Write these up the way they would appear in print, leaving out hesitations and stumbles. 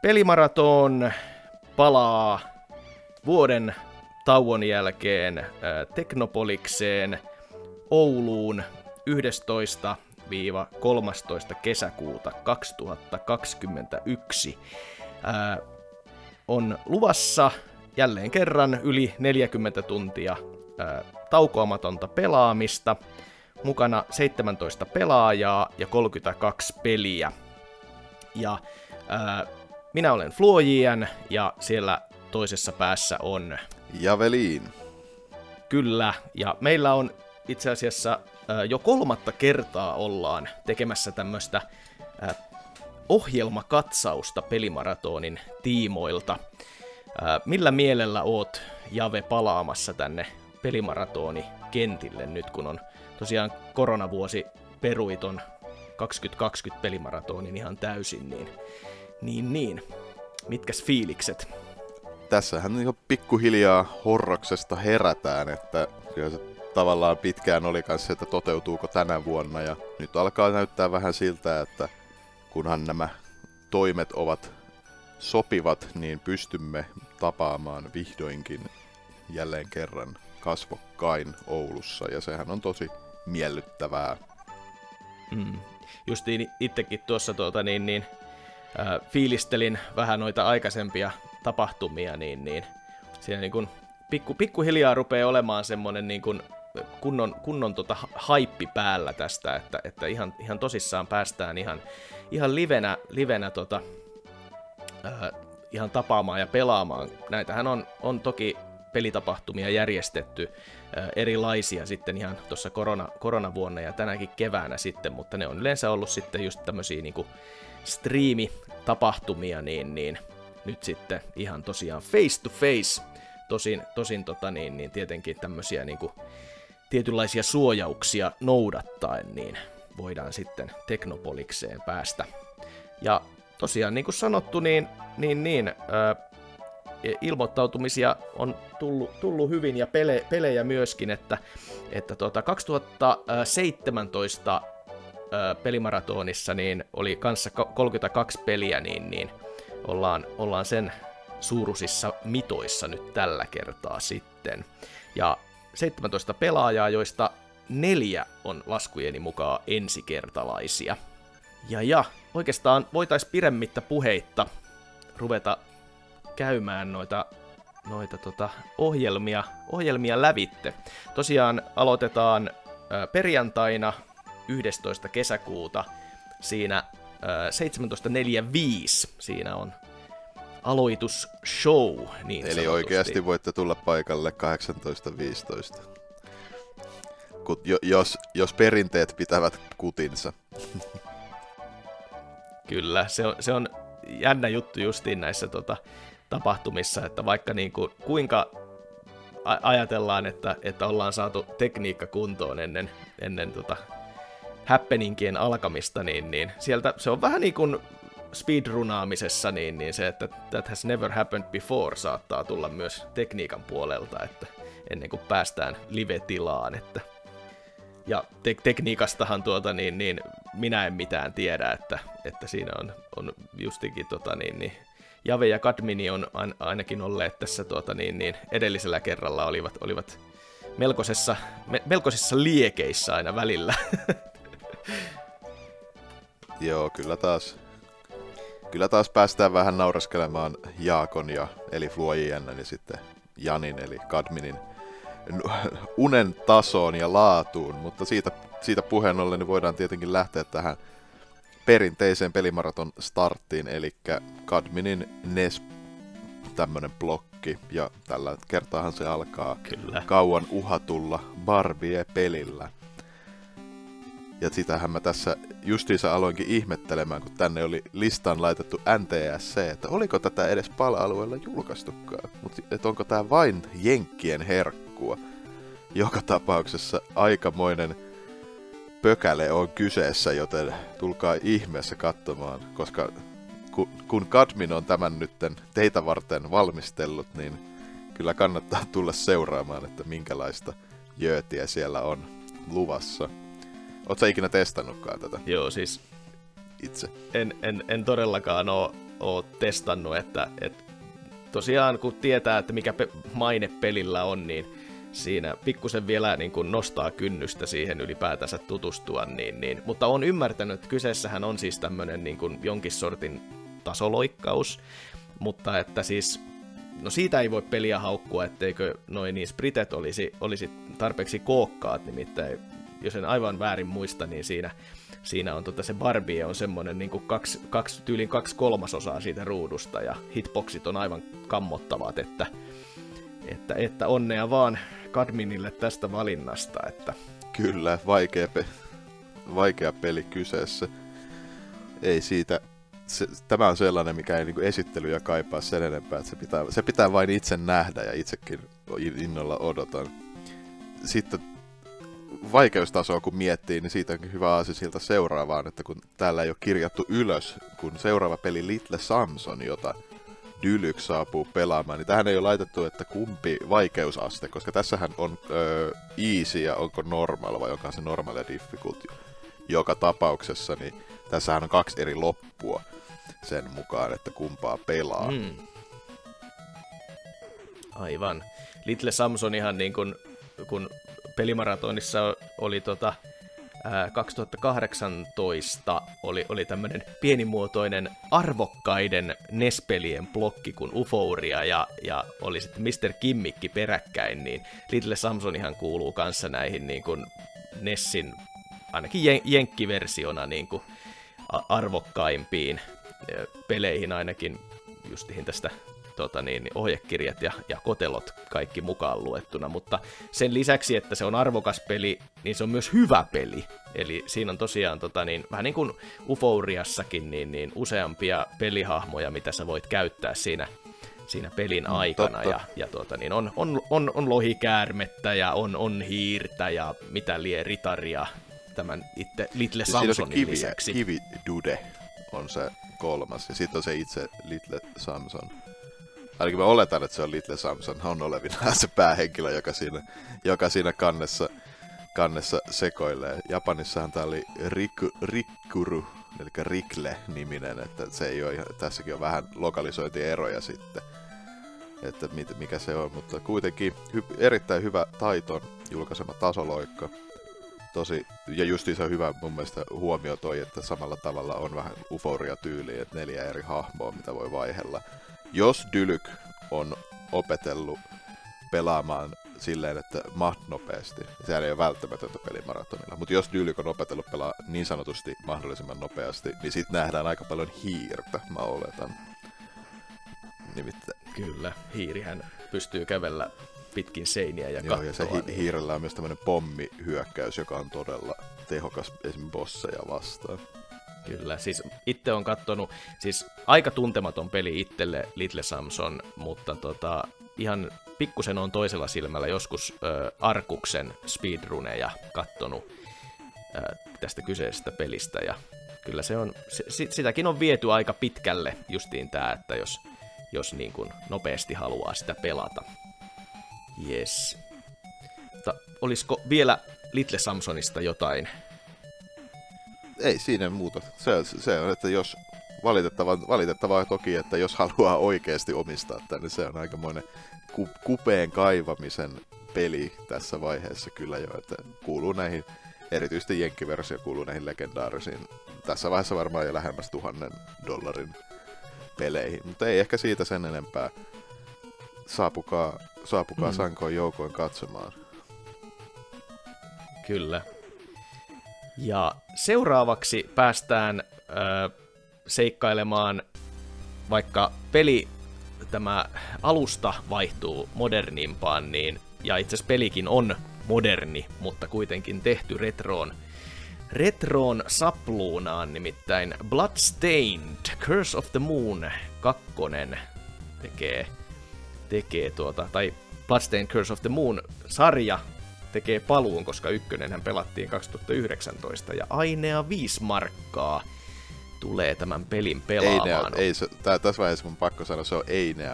Pelimaraton palaa vuoden tauon jälkeen Teknopolikseen Ouluun 11-13. kesäkuuta 2021. On luvassa jälleen kerran yli 40 tuntia taukoamatonta pelaamista. Mukana 17 pelaajaa ja 32 peliä. Ja minä olen FluoJN ja siellä toisessa päässä on Javelin. Kyllä, ja meillä on itse asiassa jo 3. kertaa ollaan tekemässä tämmöistä ohjelmakatsausta Pelimaratonin tiimoilta. Millä mielellä oot, Jave, palaamassa tänne Pelimaratoni kentille nyt, kun on tosiaan koronavuosi peruiton 2020 Pelimaratonin ihan täysin, niin. Mitkäs fiilikset? Tässähän niin pikkuhiljaa horroksesta herätään, että kyllä se tavallaan pitkään oli kanssa, että toteutuuko tänä vuonna, ja nyt alkaa näyttää vähän siltä, että kunhan nämä toimet ovat sopivat, niin pystymme tapaamaan vihdoinkin jälleen kerran kasvokkain Oulussa, ja sehän on tosi miellyttävää. Justiin itsekin tuossa fiilistelin vähän noita aikaisempia tapahtumia, niin siinä niin kun pikkuhiljaa rupeaa olemaan semmoinen niin kun kunnon haippi päällä tästä, että ihan tosissaan päästään ihan livenä ihan tapaamaan ja pelaamaan. Näitähän on toki pelitapahtumia järjestetty erilaisia sitten ihan tuossa koronavuonna ja tänäkin keväänä sitten, mutta ne on yleensä ollut sitten just tämmöisiä niinku striimitapahtumia, niin nyt sitten ihan tosiaan face to face, tosin tietenkin tämmöisiä niinku tietynlaisia suojauksia noudattaen, niin voidaan sitten Teknopolikseen päästä. Ja tosiaan niin kuin sanottu, ilmoittautumisia on tullut hyvin ja pelejä myöskin, että 2017 pelimaratonissa niin oli kanssa 32 peliä, niin ollaan sen suuruisissa mitoissa nyt tällä kertaa sitten. Ja 17 pelaajaa, joista 4 on laskujeni mukaan ensikertalaisia. Ja oikeastaan voitaisiin pidemmittä puheitta ruveta käymään noita ohjelmia lävitte. Tosiaan aloitetaan perjantaina 11. kesäkuuta siinä 17.45. Siinä on aloitusshow, niin eli sanotusti. Oikeasti voitte tulla paikalle 18.15. Jos perinteet pitävät kutinsa. Kyllä, se on jännä juttu justiin näissä tapahtumissa, että vaikka niinku kuinka ajatellaan, että ollaan saatu tekniikka kuntoon ennen happeningien alkamista, niin sieltä se on vähän niin kuin speedrunaamisessa, niin se, että that has never happened before saattaa tulla myös tekniikan puolelta, että ennen kuin päästään live-tilaan, ja tekniikastahan minä en mitään tiedä, että siinä on justikin Jave ja Kadmini on ainakin olleet tässä edellisellä kerralla olivat melkoisissa liekeissä aina välillä. Joo, kyllä taas päästään vähän nauraskelemaan Jaakon eli FluoJN ja sitten Janin eli Kadminin unen tasoon ja laatuun, mutta siitä puheen ollen niin voidaan tietenkin lähteä tähän perinteiseen pelimaraton starttiin, eli Kadminin NES tämmönen blokki, ja tällä kertaahan se alkaa kauan uhatulla Barbie-pelillä. Ja sitähän mä tässä justiinsa aloinkin ihmettelemään, kun tänne oli listaan laitettu NTSC, että oliko tätä edes pala-alueella julkaistukaan, mutta onko tää vain jenkkien herkkua. Joka tapauksessa aikamoinen pökäle on kyseessä, joten tulkaa ihmeessä katsomaan, koska kun Kadmin on tämän nytten teitä varten valmistellut, niin kyllä kannattaa tulla seuraamaan, että minkälaista jöötiä siellä on luvassa. Ootko sä ikinä testannutkaan tätä? Joo, siis itse? En todellakaan ole testannut, että tosiaan kun tietää, että mikä maine pelillä on, niin siinä pikkusen vielä niin kuin nostaa kynnystä siihen ylipäätänsä tutustua, mutta on ymmärtänyt, että kyseessähän on siis tämmöinen niin kuin jonkin sortin tasoloikkaus, mutta että siis, no siitä ei voi peliä haukkua, etteikö noin niin spritet olisi tarpeeksi kookkaat, nimittäin jos en aivan väärin muista, niin siinä on se Barbie on semmoinen niin kuin tyyliin 2/3 siitä ruudusta, ja hitboxit on aivan kammottavat, että onnea vaan Kadminille tästä valinnasta. Että. Kyllä, vaikea peli kyseessä. Ei siitä, tämä on sellainen, mikä ei niinku esittelyä kaipaa sen enempää, että se pitää vain itse nähdä, ja itsekin innolla odotan. Sitten vaikeustasoa kun miettii, niin siitä onkin hyvä aasinsilta seuraavaan, että kun täällä ei ole kirjattu ylös, kun seuraava peli Little Samson, jota Deluxe saapuu pelaamaan, niin tähän ei ole laitettu, että kumpi vaikeusaste, koska tässähän on easy ja onko normal, vai onko se normal ja difficult. Joka tapauksessa, niin tässähän on 2 eri loppua sen mukaan, että kumpaa pelaa. Aivan. Little Samson ihan niin kuin, kun pelimaratonissa oli 2018 oli tämmöinen pienimuotoinen arvokkaiden NES-pelien blokki kuin Ufouria ja oli sitten Mr. Kimmikki peräkkäin, niin Little Samsonihan kuuluu kanssa näihin niin kuin NESin, ainakin jenkkiversiona niin kuin arvokkaimpiin peleihin ainakin justiin tästä ohjekirjat ja kotelot kaikki mukaan luettuna, mutta sen lisäksi, että se on arvokas peli, niin se on myös hyvä peli. Eli siinä on tosiaan vähän niin kuin Ufouriassakin, niin useampia pelihahmoja, mitä sä voit käyttää siinä pelin aikana. On lohikäärmettä ja on hiirtä ja mitä lie ritaria tämän itse Little Samsonin lisäksi. Kividude on se 3. ja sitten on se itse Little Samson. Ainakin mä oletan, että se on Little Samson, on olevinaan se päähenkilö, joka siinä kannessa sekoilee. Japanissahan tää oli Rikkuru, eli Rikle-niminen, että se ei ole, tässäkin on vähän lokalisointieroja sitten, että mikä se on, mutta kuitenkin erittäin hyvä Taiton julkaisema tasoloikka. Ja justiinsa hyvä mun mielestä huomio toi, että samalla tavalla on vähän Ufouria-tyyliä, että 4 eri hahmoa, mitä voi vaihella. Jos Dylyk on opetellut pelaamaan silleen, että maht nopeasti, sehän ei ole välttämätöntä pelimaratonilla, mutta jos Dylyk on opetellut pelaa niin sanotusti mahdollisimman nopeasti, niin sit nähdään aika paljon hiirtä, mä oletan. Nimittäin. Kyllä, hiirihän pystyy kävellä pitkin seiniä ja kattoa. Ja se hiirellä on myös tämmönen pommihyökkäys, joka on todella tehokas esimerkiksi bosseja vastaan. Kyllä, siis itse on kattonut, siis aika tuntematon peli itselle Little Samson, mutta ihan pikkusen on toisella silmällä joskus Arkuksen speedruneja kattonut tästä kyseisestä pelistä, ja kyllä se on, sitäkin on viety aika pitkälle justiin tää, että jos niin kuin nopeasti haluaa sitä pelata. Yes. Mutta olisiko vielä Little Samsonista jotain? Ei siinä muuta. Se on, että jos valitettavaa toki, että jos haluaa oikeasti omistaa tämän, niin se on aikamoinen kupeen kaivamisen peli tässä vaiheessa kyllä jo, että kuuluu näihin, erityisesti jenkkiversio kuuluu näihin legendaarisiin, tässä vaiheessa varmaan jo lähemmäs $1,000 peleihin, mutta ei ehkä siitä sen enempää. Saapukaa sankoin joukoin katsomaan. Kyllä. Ja seuraavaksi päästään seikkailemaan, vaikka tämä alusta vaihtuu modernimpaan, niin, ja itse asiassa pelikin on moderni, mutta kuitenkin tehty retroon sapluunaan, nimittäin Bloodstained Curse of the Moon 2 tekee tai Bloodstained Curse of the Moon -sarja tekee paluun, koska ykkönen pelattiin 2019, ja ainea 5 markkaa tulee tämän pelin pelaamaan. Tässä vaiheessa mun pakko sanoa, se on Einea.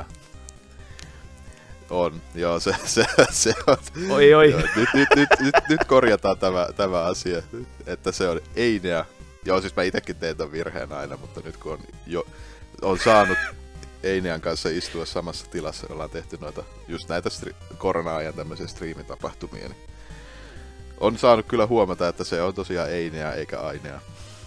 On, joo, se on. Oi. Joo, nyt korjataan tämä asia, että se on Einea. Joo, siis mä itekin teen tämän virheen aina, mutta nyt kun on jo on saanut Einean kanssa istua samassa tilassa, ollaan tehty noita, just näitä korona-ajan tämmöisiä striimitapahtumia, niin on saanut kyllä huomata, että se on tosiaan Einea eikä Ainea.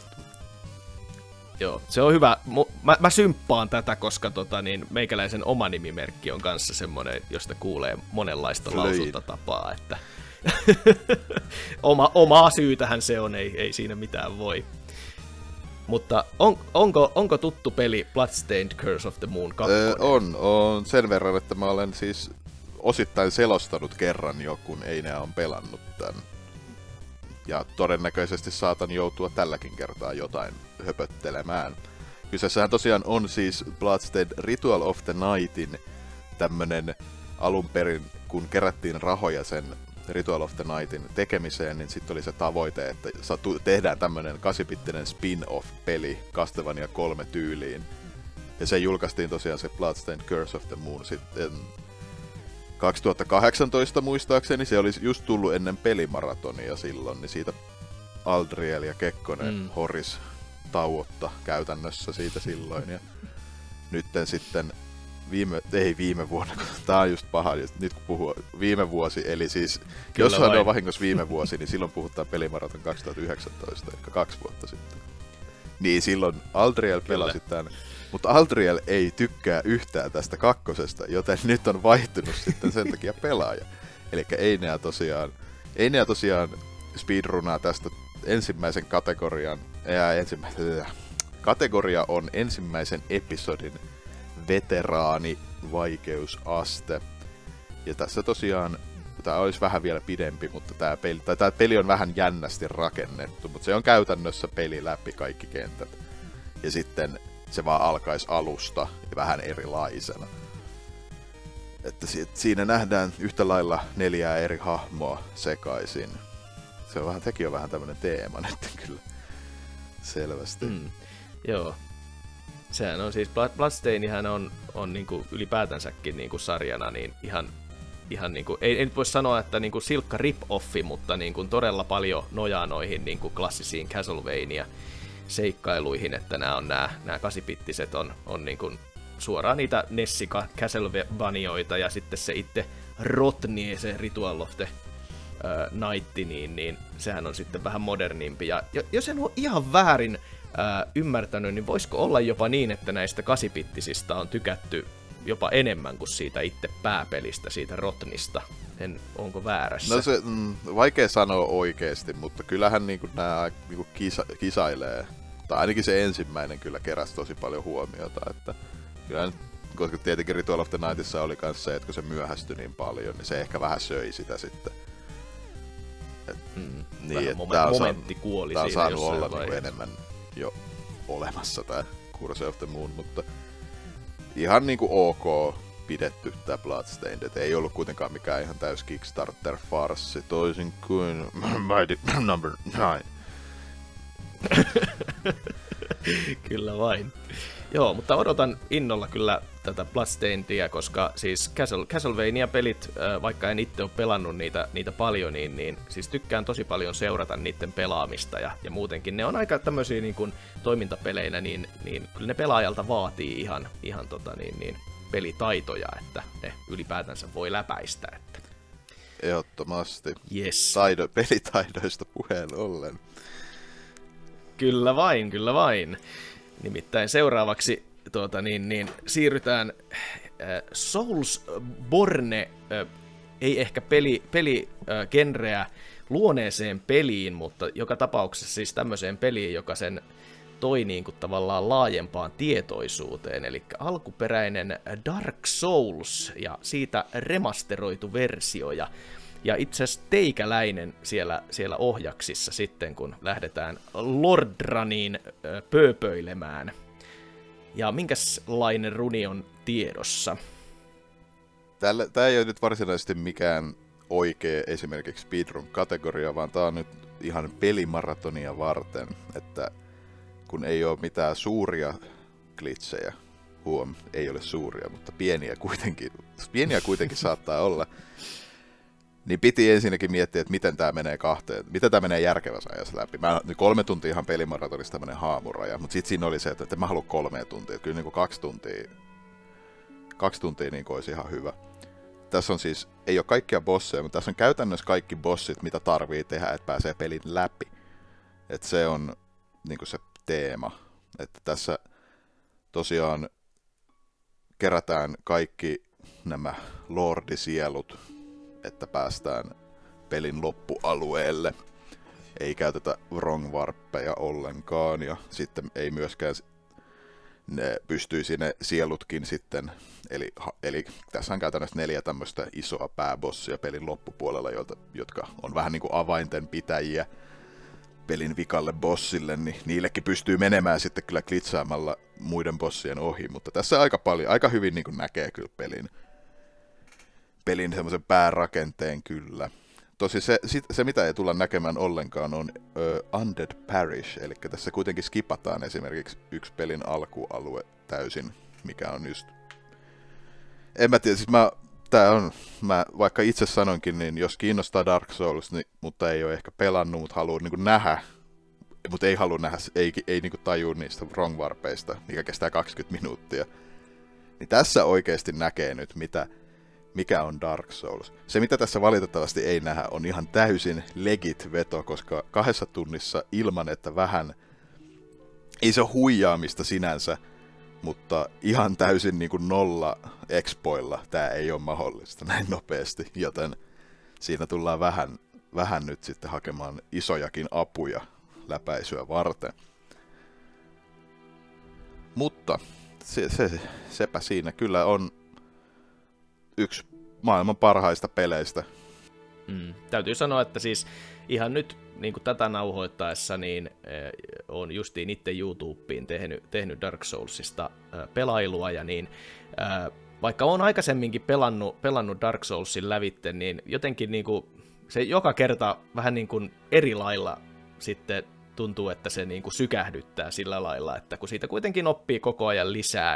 Joo, se on hyvä. Mä symppaan tätä, koska meikäläisen oma nimimerkki on kanssa semmoinen, josta kuulee monenlaista lausuntatapaa, että omaa syytähän se on, ei siinä mitään voi. Mutta onko tuttu peli Bloodstained Curse of the Moon 2? On sen verran, että mä olen siis osittain selostanut kerran jo, kun Einea on pelannut tämän. Ja todennäköisesti saatan joutua tälläkin kertaa jotain höpöttelemään. Kyseessähän tosiaan on siis Bloodstained Ritual of the Nightin tämmönen alun perin, kun kerättiin rahoja sen Ritual of the Nightin tekemiseen, niin sitten oli se tavoite, että tehdään tämmönen 8-bittinen spin-off-peli Castlevania 3 tyyliin. Ja se julkaistiin tosiaan se Bloodstained Curse of the Moon sitten 2018 muistaakseni, se oli just tullut ennen pelimaratonia silloin, niin siitä Aldriel ja Kekkonen horis tauotta käytännössä siitä silloin. Ja nytten sitten viime vuonna, tää on just paha, nyt kun puhuu viime vuosi, eli siis jos on vahingossa viime vuosi, niin silloin puhutaan pelimaraton 2019, eli 2 vuotta sitten. Niin silloin Aldriel pelasi tämän. Mutta Aldriel ei tykkää yhtään tästä kakkosesta, joten nyt on vaihtunut sitten sen takia pelaaja. Eli Einea tosiaan speedrunaa tästä ensimmäisen kategorian. Kategoria on ensimmäisen episodin veteraani vaikeusaste. Ja tässä tosiaan, tämä olisi vähän vielä pidempi, mutta tämä peli on vähän jännästi rakennettu, mutta se on käytännössä peli läpi kaikki kentät. Ja sitten se vaan alkaisi alusta ja vähän erilaisena. Että siinä nähdään yhtä lailla 4 eri hahmoa sekaisin. Sekin on vähän tämmönen teema nyt kyllä. Selvästi. Joo. Sehän on siis, Bloodstainihän on niinku ylipäätänsäkin niinku sarjana niin ihan niinku, ei nyt voi sanoa, että niinku silkka rip-offi, mutta niinku todella paljon nojaa noihin niinku klassisiin Castlevania seikkailuihin, että nämä 8-bittiset on niinku suoraan niitä Nessi Castlevaniaoita, ja sitten se itse Rotni, se Ritual of the Night, niin sehän on sitten vähän modernimpi. Ja jos en ole ihan väärin ymmärtänyt, niin voisiko olla jopa niin, että näistä 8-bittisistä on tykätty jopa enemmän kuin siitä itse pääpelistä, siitä Rotnista? Onko väärässä? No se, vaikea sanoa oikeesti, mutta kyllähän niinku nämä niinku kisailee. Tai ainakin se ensimmäinen kyllä keräsi tosi paljon huomiota. Että kyllä, koska tietenkin Ritual of the Nightissa oli myös se, että kun se myöhästyi niin paljon, niin se ehkä vähän söi sitä sitten. Niin, momentti kuoli siinä jossain saanut olla vaiheessa enemmän jo olemassa tää Curse of the Moon, mutta ihan niinku ok pidetty tää Bloodstained, et ei ollut kuitenkaan mikään ihan täys Kickstarter-farssi, toisin kuin Mighty Number 9. Kyllä vain. Joo, mutta odotan innolla kyllä tätä Bloodstainedia, koska siis Castlevania-pelit, vaikka en itse ole pelannut niitä paljon, niin siis tykkään tosi paljon seurata niiden pelaamista, ja muutenkin ne on aika tämmöisiä niin kuin toimintapeleinä, niin kyllä ne pelaajalta vaatii ihan pelitaitoja, että ne ylipäätänsä voi läpäistä. Että. Ehdottomasti. Yes. Pelitaidoista puheen ollen. Kyllä vain. Nimittäin seuraavaksi siirrytään Soulsborne, ei ehkä peligenreä luoneeseen peliin, mutta joka tapauksessa siis tämmöiseen peliin, joka sen toi niin kuin tavallaan laajempaan tietoisuuteen, eli alkuperäinen Dark Souls ja siitä remasteroitu versio, ja itse asiassa teikäläinen siellä ohjaksissa sitten, kun lähdetään Lordraniin pööpöilemään. Ja minkälainen runi on tiedossa? Tää ei ole nyt varsinaisesti mikään oikea esimerkiksi speedrun-kategoria, vaan tää on nyt ihan pelimaratonia varten, että kun ei ole mitään suuria glitchejä, ei ole suuria, mutta pieniä kuitenkin saattaa olla, Niin piti ensinnäkin miettiä, että miten tämä menee järkevässä ajassa läpi. 3 tuntia ihan pelimaratonissa tämmöinen haamuraja, mutta sitten siinä oli se, että mä haluan 3 tuntia. Kyllä niin kuin 2 tuntia niin kuin olisi ihan hyvä. Tässä on siis, ei ole kaikkia bosseja, mutta tässä on käytännössä kaikki bossit, mitä tarvii tehdä, että pääsee pelin läpi. Että se on niin kuin se teema. Että tässä tosiaan kerätään kaikki nämä lordisielut, että päästään pelin loppualueelle. Ei käytetä wrong warppeja ollenkaan, ja sitten ei myöskään ne pystyisi ne sielutkin sitten, eli tässä on käytännössä 4 tämmöistä isoa pääbossia pelin loppupuolella, jotka on vähän niin kuin avainten pitäjiä pelin vikalle bossille, niin niillekin pystyy menemään sitten kyllä glitsaamalla muiden bossien ohi, mutta tässä aika hyvin niin kuin näkee kyllä pelin semmoisen päärakenteen kyllä. Tosi se, mitä ei tulla näkemään ollenkaan, on Undead Parish, eli tässä kuitenkin skipataan esimerkiksi yksi pelin alkualue täysin, mikä on just... En mä tiedä, siis mä vaikka itse sanonkin, niin jos kiinnostaa Dark Souls, niin, mutta ei ole ehkä pelannut, mutta haluaa niin kuin nähdä, mutta ei halua nähdä, ei niin kuin tajua niistä wrong warpeista, mikä kestää 20 minuuttia, niin tässä oikeasti näkee nyt, mikä on Dark Souls. Se, mitä tässä valitettavasti ei nähdä, on ihan täysin legit veto, koska 2 tunnissa ilman, että vähän... Ei se ole huijaamista sinänsä, mutta ihan täysin niin kuin 0 expoilla tämä ei ole mahdollista näin nopeasti, joten siinä tullaan vähän nyt sitten hakemaan isojakin apuja läpäisyä varten. Mutta sepä siinä kyllä on yksi maailman parhaista peleistä. Täytyy sanoa, että siis ihan nyt niin kuin tätä nauhoittaessa, niin on justiin itse YouTubeen tehnyt Dark Soulsista pelailua, ja niin vaikka on aikaisemminkin pelannut Dark Soulsin lävitte, niin jotenkin niin kuin, se joka kerta vähän niin kuin eri lailla sitten tuntuu, että se niin kuin sykähdyttää sillä lailla, että kun siitä kuitenkin oppii koko ajan lisää,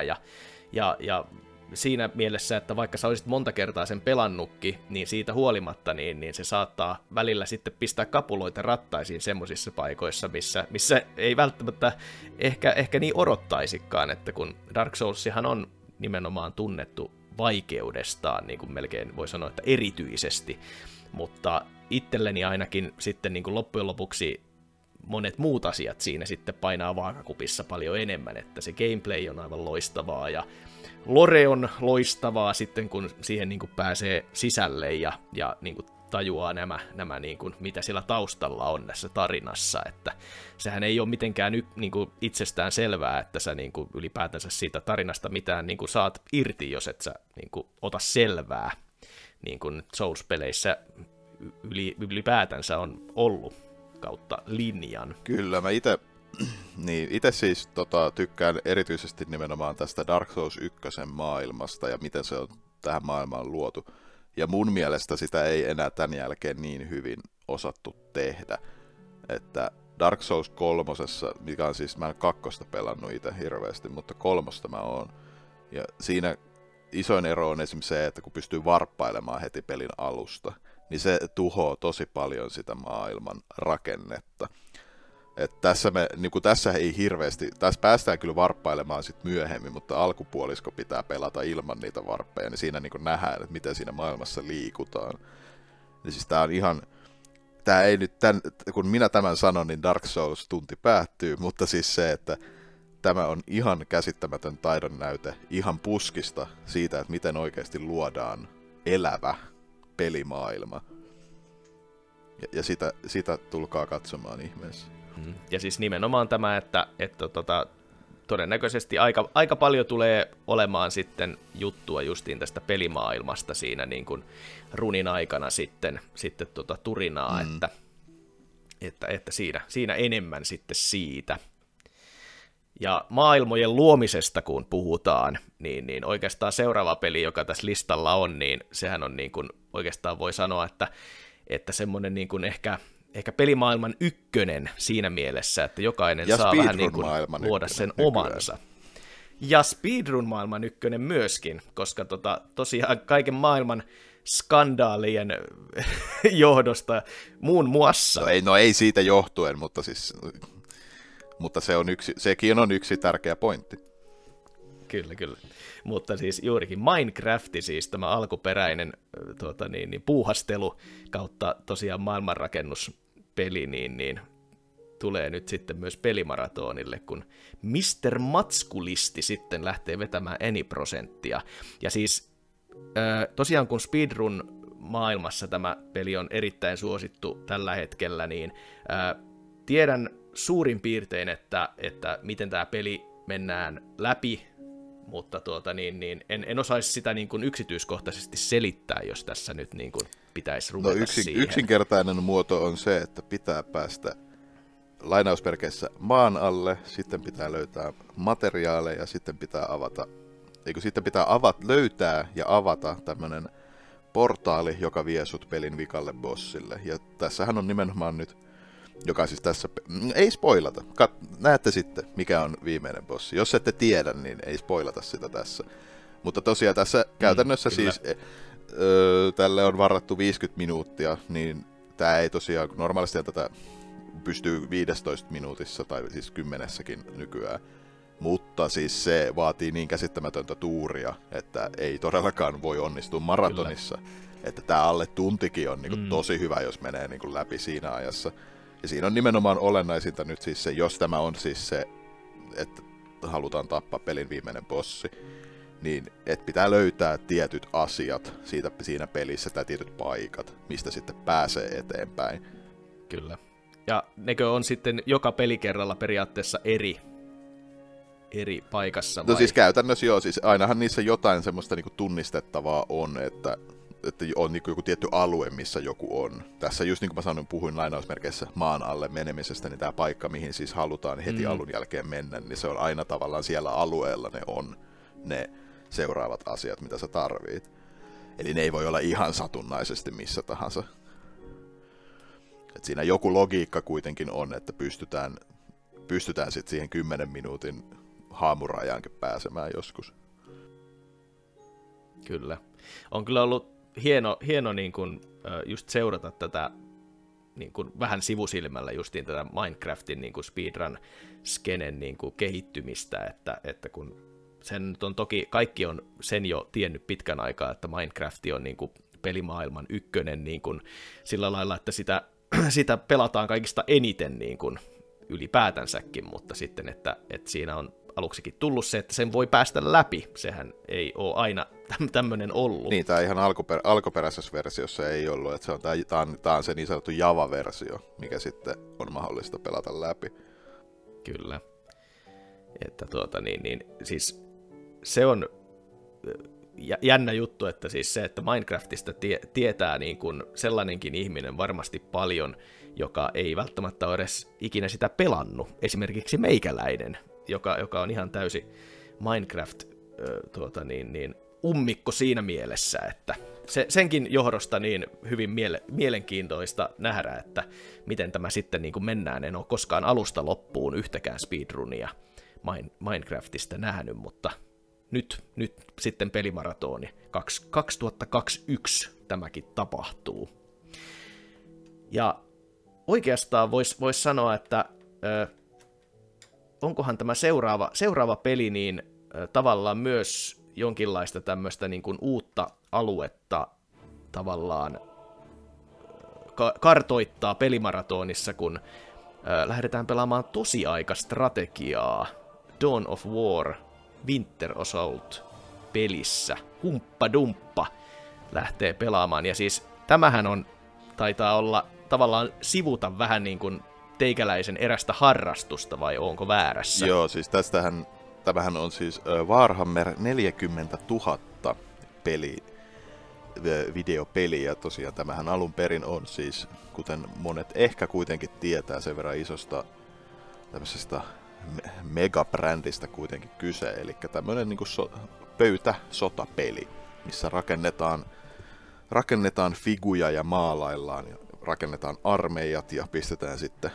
ja siinä mielessä, että vaikka sä olisit monta kertaa sen pelannutkin, niin siitä huolimatta niin se saattaa välillä sitten pistää kapuloita rattaisiin semmoisissa paikoissa, missä ei välttämättä ehkä niin odottaisikaan, että kun Dark Soulsihan on nimenomaan tunnettu vaikeudestaan, niin kuin melkein voi sanoa, että erityisesti, mutta itselleni ainakin sitten niin kuin loppujen lopuksi monet muut asiat siinä sitten painaa vaakakupissa paljon enemmän, että se gameplay on aivan loistavaa, ja lore on loistavaa sitten, kun siihen niin kuin pääsee sisälle ja niin kuin tajuaa nämä niin kuin, mitä siellä taustalla on tässä tarinassa, että sehän ei ole mitenkään niin kuin itsestään selvää, että sä niin kuin ylipäätänsä siitä tarinasta mitään niin kuin saat irti, jos et sä niin kuin ota selvää, niin kuin Souls-peleissä ylipäätänsä on ollut kautta linjan. Kyllä, mä itse siis tykkään erityisesti nimenomaan tästä Dark Souls 1 maailmasta ja miten se on tähän maailmaan luotu. Ja mun mielestä sitä ei enää tämän jälkeen niin hyvin osattu tehdä. Että Dark Souls 3, mikä on siis, mä en 2 pelannut itse hirveästi, mutta 3 mä oon. Ja siinä isoin ero on esimerkiksi se, että kun pystyy varppailemaan heti pelin alusta, niin se tuhoaa tosi paljon sitä maailman rakennetta. Että tässä ei hirveästi, tässä päästään kyllä varppailemaan sit myöhemmin, mutta alkupuolisko pitää pelata ilman niitä varppeja, niin siinä niin nähdään, että miten siinä maailmassa liikutaan. Ja siis tää on ihan, kun minä tämän sanon, niin Dark Souls tunti päättyy, mutta siis se, että tämä on ihan käsittämätön taidon näyte ihan puskista siitä, että miten oikeasti luodaan elävä pelimaailma. Ja sitä tulkaa katsomaan ihmeessä. Ja siis nimenomaan tämä, että todennäköisesti aika paljon tulee olemaan sitten juttua justiin tästä pelimaailmasta siinä niin kuin runin aikana sitten turinaa, että siinä enemmän sitten siitä. Ja maailmojen luomisesta kun puhutaan, niin oikeastaan seuraava peli, joka tässä listalla on, niin sehän on niin kuin, oikeastaan voi sanoa, että semmoinen niin kuin ehkä pelimaailman ykkönen siinä mielessä, että jokainen ja saa vähän niin kuin luoda sen omansa. Ja speedrun-maailman ykkönen myöskin, koska tosiaan kaiken maailman skandaalien johdosta muun muassa. No ei siitä johtuen, mutta sekin on yksi tärkeä pointti. Kyllä. Mutta siis juurikin Minecraft, siis tämä alkuperäinen puuhastelu kautta tosiaan maailmanrakennuspeli, niin tulee nyt sitten myös pelimaratonille, kun Mr. Matskulisti sitten lähtee vetämään Any%. Ja siis tosiaan kun speedrun-maailmassa tämä peli on erittäin suosittu tällä hetkellä, niin tiedän suurin piirtein, että miten tämä peli mennään läpi, mutta en osaisi sitä niin kuin yksityiskohtaisesti selittää, jos tässä nyt niin kuin pitäisi ruveta siihen. Yksinkertainen muoto on se, että pitää päästä lainausmerkeissä maan alle, sitten pitää löytää materiaaleja, sitten pitää löytää ja avata tämmönen portaali, joka vie sut pelin vikalle bossille. Ja tässähän on nimenomaan nyt, joka siis tässä, ei spoilata, näette sitten mikä on viimeinen bossi. Jos ette tiedä, niin ei spoilata sitä tässä. Mutta tosiaan tässä käytännössä siis tälle on varattu 50 minuuttia, niin tää ei tosiaan, normaalisti tätä pystyy 15 minuutissa tai siis 10:ssäkin nykyään. Mutta siis se vaatii niin käsittämätöntä tuuria, että ei todellakaan voi onnistua maratonissa. Kyllä. Että tää alle tuntikin on niinku tosi hyvä, jos menee niinku läpi siinä ajassa. Ja siinä on nimenomaan olennaisinta nyt siis se, jos tämä on siis se, että halutaan tappaa pelin viimeinen bossi, niin että pitää löytää tietyt asiat siinä pelissä tai tietyt paikat, mistä sitten pääsee eteenpäin. Kyllä. Ja nekö on sitten joka pelikerralla periaatteessa eri paikassa? No siis käytännössä joo, siis ainahan niissä jotain semmoista niinku tunnistettavaa on, että on niinku joku tietty alue, missä joku on. Tässä just niin kuin mä sanoin, puhuin lainausmerkeissä maan alle menemisestä, niin tämä paikka, mihin siis halutaan heti alun jälkeen mennä, niin se on aina tavallaan siellä alueella ne seuraavat asiat, mitä sä tarvit. Eli ne ei voi olla ihan satunnaisesti missä tahansa. Et siinä joku logiikka kuitenkin on, että pystytään sitten siihen 10 minuutin haamurajaankin pääsemään joskus. Kyllä. On kyllä ollut hieno niin kuin, just seurata tätä niin kuin vähän sivusilmällä justiin tätä Minecraftin niin kuin speedrun-skenen niin kuin kehittymistä, että kun sen nyt on toki, kaikki on sen jo tiennyt pitkän aikaa, että Minecraft on niin kuin pelimaailman ykkönen niin kuin sillä lailla, että sitä pelataan kaikista eniten niin kuin ylipäätänsäkin, mutta sitten, että siinä on aluksikin tullut se, että sen voi päästä läpi. Sehän ei ole aina tämmöinen ollut. Niin, tämä ihan alkuperäisessä versiossa ei ollut, että tämä on se niin sanottu Java-versio, mikä sitten on mahdollista pelata läpi. Kyllä. Että siis se on jännä juttu, että siis se, että Minecraftista tietää niin kuin sellainenkin ihminen varmasti paljon, joka ei välttämättä ole edes ikinä sitä pelannut. Esimerkiksi meikäläinen, joka on ihan täysi Minecraft ummikko siinä mielessä, että senkin johdosta niin hyvin mielenkiintoista nähdä, että miten tämä sitten niin kuin mennään. En ole koskaan alusta loppuun yhtäkään speedrunia Minecraftista nähnyt, mutta nyt sitten pelimaratoni 2021 tämäkin tapahtuu. Ja oikeastaan vois sanoa, että onkohan tämä seuraava peli niin tavallaan myös jonkinlaista tämmöistä niin kuin uutta aluetta tavallaan kartoittaa pelimaratonissa, kun lähdetään pelaamaan tosiaikastrategiaa Dawn of War Winter Assault pelissä. Humppa-dumppa lähtee pelaamaan. Ja siis tämähän taitaa olla tavallaan sivuta vähän niin kuin teikäläisen erästä harrastusta, vai onko väärässä? Joo, siis tämähän on siis Warhammer 40 000 videopeli, ja tosiaan tämähän alun perin on siis, kuten monet ehkä kuitenkin tietää, sen verran isosta tämmöisestä megabrändistä kuitenkin kyse, eli tämmöinen niin kuin pöytäsotapeli, missä rakennetaan figuja ja maalaillaan, ja rakennetaan armeijat ja pistetään sitten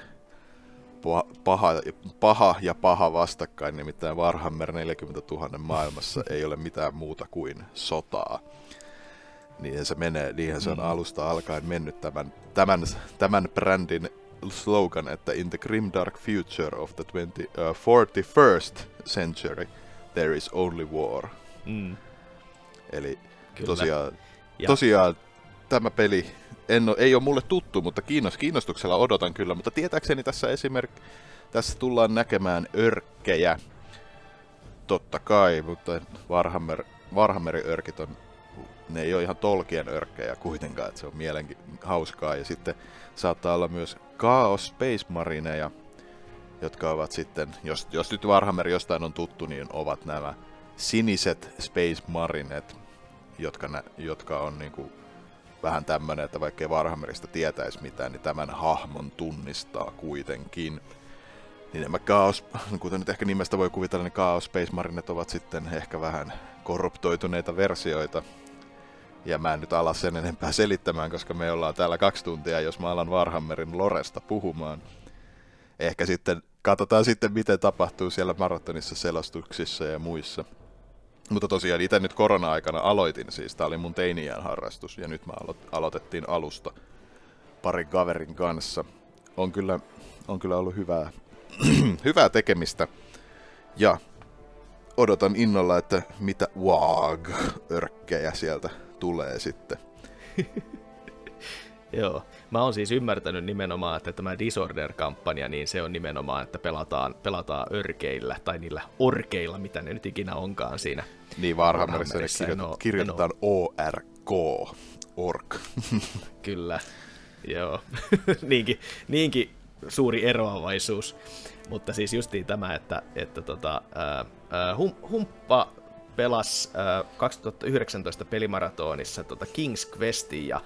paha vastakkain, nimittäin Warhammer 40 000 maailmassa ei ole mitään muuta kuin sotaa. Niinhän se menee, niinhän se on alusta alkaen mennyt tämän brändin slogan, että in the grimdark future of the 41st century there is only war. Eli tosiaan tämä peli ei ole mulle tuttu, mutta kiinnostuksella odotan kyllä, mutta tietääkseni tässä tullaan näkemään örkkejä, totta kai, mutta Warhammerin örkit ne ei ole ihan Tolkien örkkejä kuitenkaan, että se on hauskaa. Ja sitten saattaa olla myös Chaos Space Marineja, jotka ovat sitten, jos nyt Warhammer jostain on tuttu, niin ovat nämä siniset Space Marinet, jotka on niinku vähän tämmönen, että vaikka ei Warhammerista tietäisi mitään, niin tämän hahmon tunnistaa kuitenkin. Niin nämä kuten nyt ehkä nimestä voi kuvitella, niin Chaos Space Marinet ovat sitten ehkä vähän korruptoituneita versioita. Ja mä en nyt ala sen enempää selittämään, koska me ollaan täällä 2 tuntia, jos mä alan Warhammerin loresta puhumaan. Ehkä sitten katsotaan sitten, miten tapahtuu siellä maratonissa, selostuksissa ja muissa. Mutta tosiaan itse nyt korona-aikana aloitin siis, tää oli mun teiniään harrastus, ja nyt mä aloitettiin alusta parin kaverin kanssa. On kyllä ollut hyvää tekemistä, ja odotan innolla, että mitä WAG-örkkejä sieltä tulee sitten. Joo, mä oon siis ymmärtänyt nimenomaan, että tämä Disorder-kampanja, niin se on nimenomaan, että pelataan örkeillä, tai niillä orkeilla, mitä ne nyt ikinä onkaan siinä. Niin, Warhammerissa ne kirjoitetaan ORK, ork. Kyllä, joo, niinkin suuri eroavaisuus. Mutta siis justiin tämä, että Humppa pelasi 2019 pelimaratonissa King's Questin ja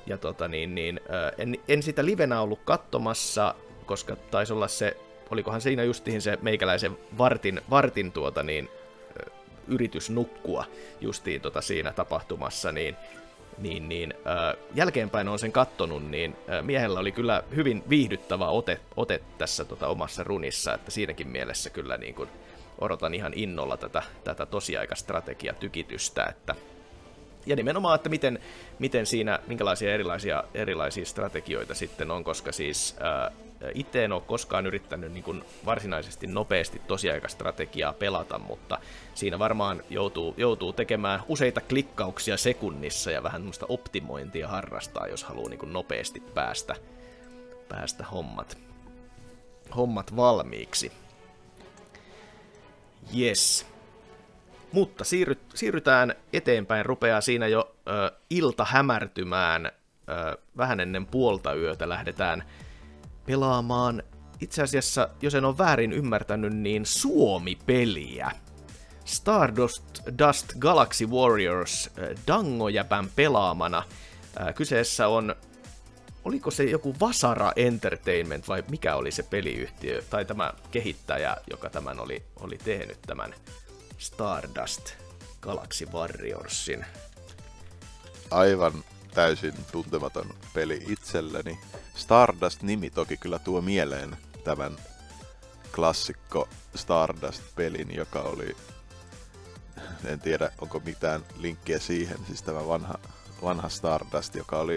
en sitä livenä ollut katsomassa, koska taisi olla olikohan siinä justiin se meikäläisen vartin yritys nukkua justiin siinä tapahtumassa, jälkeenpäin on sen kattonut, niin miehellä oli kyllä hyvin viihdyttävä ote tässä omassa runissa, että siinäkin mielessä kyllä niin kuin odotan ihan innolla tätä tosiaikastrategiatykitystä, ja nimenomaan, että miten siinä, minkälaisia erilaisia strategioita sitten on, koska siis itse en ole koskaan yrittänyt niin kuin varsinaisesti nopeasti tosiaikastrategiaa pelata, mutta siinä varmaan joutuu tekemään useita klikkauksia sekunnissa ja vähän tämmöistä optimointia harrastaa, jos haluaa niin kuin nopeasti päästä hommat valmiiksi. Yes. Mutta siirrytään eteenpäin, rupeaa siinä jo ilta hämärtymään, vähän ennen puolta yötä lähdetään pelaamaan, itse asiassa, jos en ole väärin ymmärtänyt, niin Suomi-peliä. Stardust Galaxy Warriors Dangojäpän pelaamana. Kyseessä on, oliko se joku Vasara Entertainment vai mikä oli se peliyhtiö, tai tämä kehittäjä, joka tämän oli tehnyt tämän Stardust Galaxy Warriorsin. Aivan täysin tuntematon peli itselleni. Stardust-nimi toki kyllä tuo mieleen tämän klassikko Stardust-pelin, joka oli, en tiedä onko mitään linkkiä siihen, siis tämä vanha Stardust, joka oli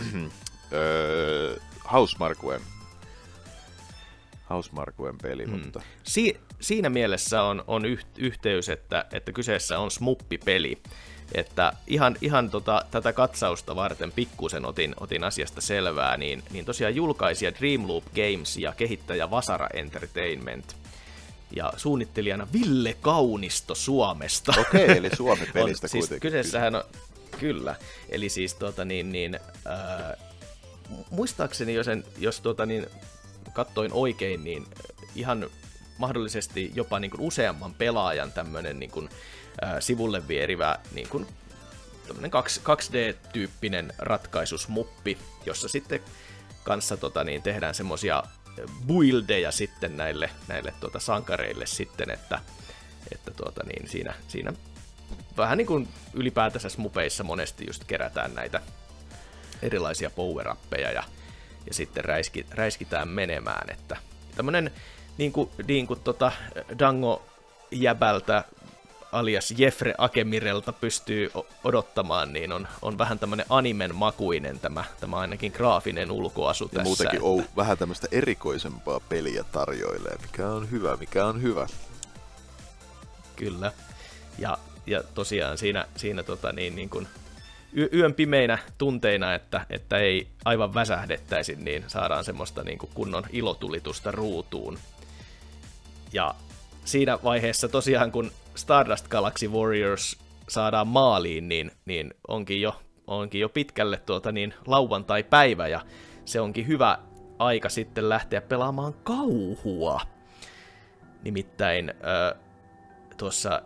Housemarquen peli, mutta siinä mielessä on yhteys, että kyseessä on smuppipeli. Että ihan tätä katsausta varten pikkusen otin asiasta selvää, niin tosiaan julkaisija Dreamloop Games ja kehittäjä Vasara Entertainment. Ja suunnittelijana Ville Kaunisto Suomesta. Okei, eli Suomi-pelistä siis kuitenkin. Kyseessähän on, kyllä, eli siis muistaakseni jos kattoin oikein, niin ihan mahdollisesti jopa niin kuin useamman pelaajan tämmöinen niin kuin sivulle vierivä niin kuin 2D-tyyppinen ratkaisusmuppi, jossa sitten kanssa tehdään semmosia buildeja sitten näille sankareille sitten, että siinä vähän niin kuin ylipäätänsä smupeissa monesti just kerätään näitä erilaisia power-appeja ja sitten räiskitään menemään, että tämmönen niin kuin Dango jäbältä alias Jeffre Akemirelta pystyy odottamaan, niin on vähän tämmöinen animen makuinen tämä ainakin graafinen ulkoasu tässä. Ja muutenkin on vähän tämmöistä erikoisempaa peliä tarjoilee, mikä on hyvä. Kyllä. Ja tosiaan siinä niin kuin yön pimeinä tunteina, että ei aivan väsähdettäisi, niin saadaan semmoista niin kuin kunnon ilotulitusta ruutuun. Ja siinä vaiheessa tosiaan, kun Stardust Galaxy Warriors saadaan maaliin, niin onkin jo pitkälle lauantai-päivä, ja se onkin hyvä aika sitten lähteä pelaamaan kauhua. Nimittäin tuossa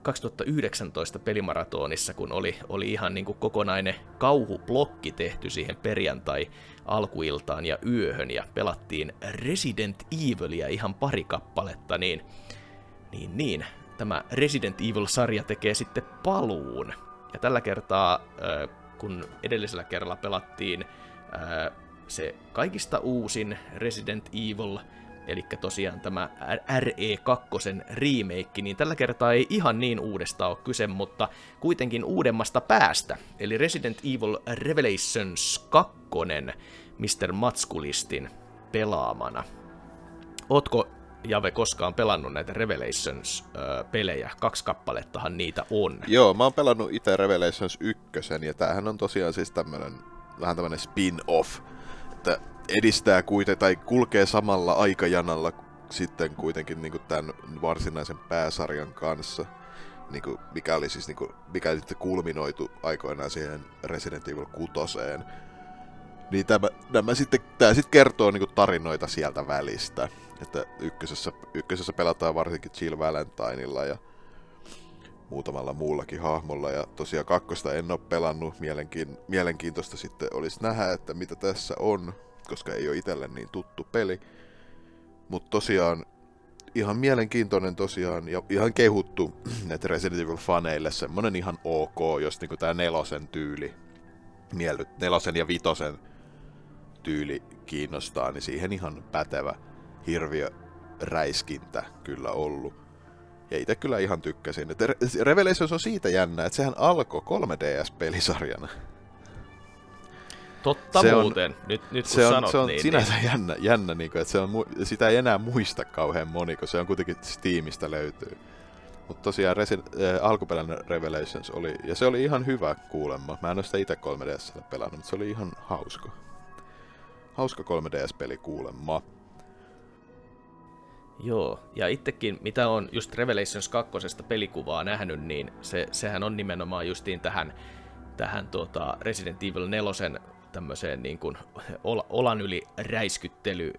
2019 pelimaratonissa, kun oli ihan niin kuin kokonainen kauhublokki tehty siihen perjantai-alkuiltaan ja yöhön, ja pelattiin Resident Evilia ihan pari kappaletta, niin tämä Resident Evil-sarja tekee sitten paluun. Ja tällä kertaa, kun edellisellä kerralla pelattiin se kaikista uusin Resident Evil, eli tosiaan tämä RE2 remake, niin tällä kertaa ei ihan niin uudesta ole kyse, mutta kuitenkin uudemmasta päästä, eli Resident Evil Revelations 2 Mr. Matskulistin pelaamana. Ootko, Jave, koskaan pelannut näitä Revelations-pelejä? 2 kappalettahan niitä on. Joo, mä oon pelannut itse Revelations 1, ja tämähän on tosiaan siis vähän tämmönen spin-off, että edistää tai kulkee samalla aikajanalla sitten kuitenkin niin kuin tämän varsinaisen pääsarjan kanssa, niin kuin, mikä oli siis niin kuin, mikä sitten kulminoitu aikoinaan siihen Resident Evil 6. Niin tämä sitten kertoo niin kuin tarinoita sieltä välistä, että ykkösessä pelataan varsinkin Jill Valentinella ja muutamalla muullakin hahmolla, ja tosiaan 2 en ole pelannut, mielenkiintoista sitten olisi nähdä, että mitä tässä on, koska ei ole itselle niin tuttu peli. Mutta tosiaan ihan mielenkiintoinen tosiaan ja ihan kehuttu näitä Resident Evil-faneille semmonen ihan ok, jos niinku tää 4 tyyli 4 ja 5 tyyli kiinnostaa, niin siihen ihan pätevä hirviöräiskintä kyllä ollut. Ja itse kyllä ihan tykkäsin. Et Revelations on siitä jännä, että sehän alkoi 3DS-pelisarjana. Totta se muuten, nyt kun sanot, se on niin... sinänsä jännä niin kuin, että sitä ei enää muista kauhean moni, kun se on kuitenkin Steamista löytyy. Mutta tosiaan alkuperäinen Revelations oli, ja se oli ihan hyvä kuulemma. Mä en ole sitä itse 3DS:llä pelannut, mutta se oli ihan hauska. Hauska 3DS-peli kuulemma. Joo, ja itsekin, mitä on just Revelations 2 pelikuvaa nähnyt, niin sehän on nimenomaan justiin tähän Resident Evil 4 tämmöiseen niin kuin olan yli räiskyttely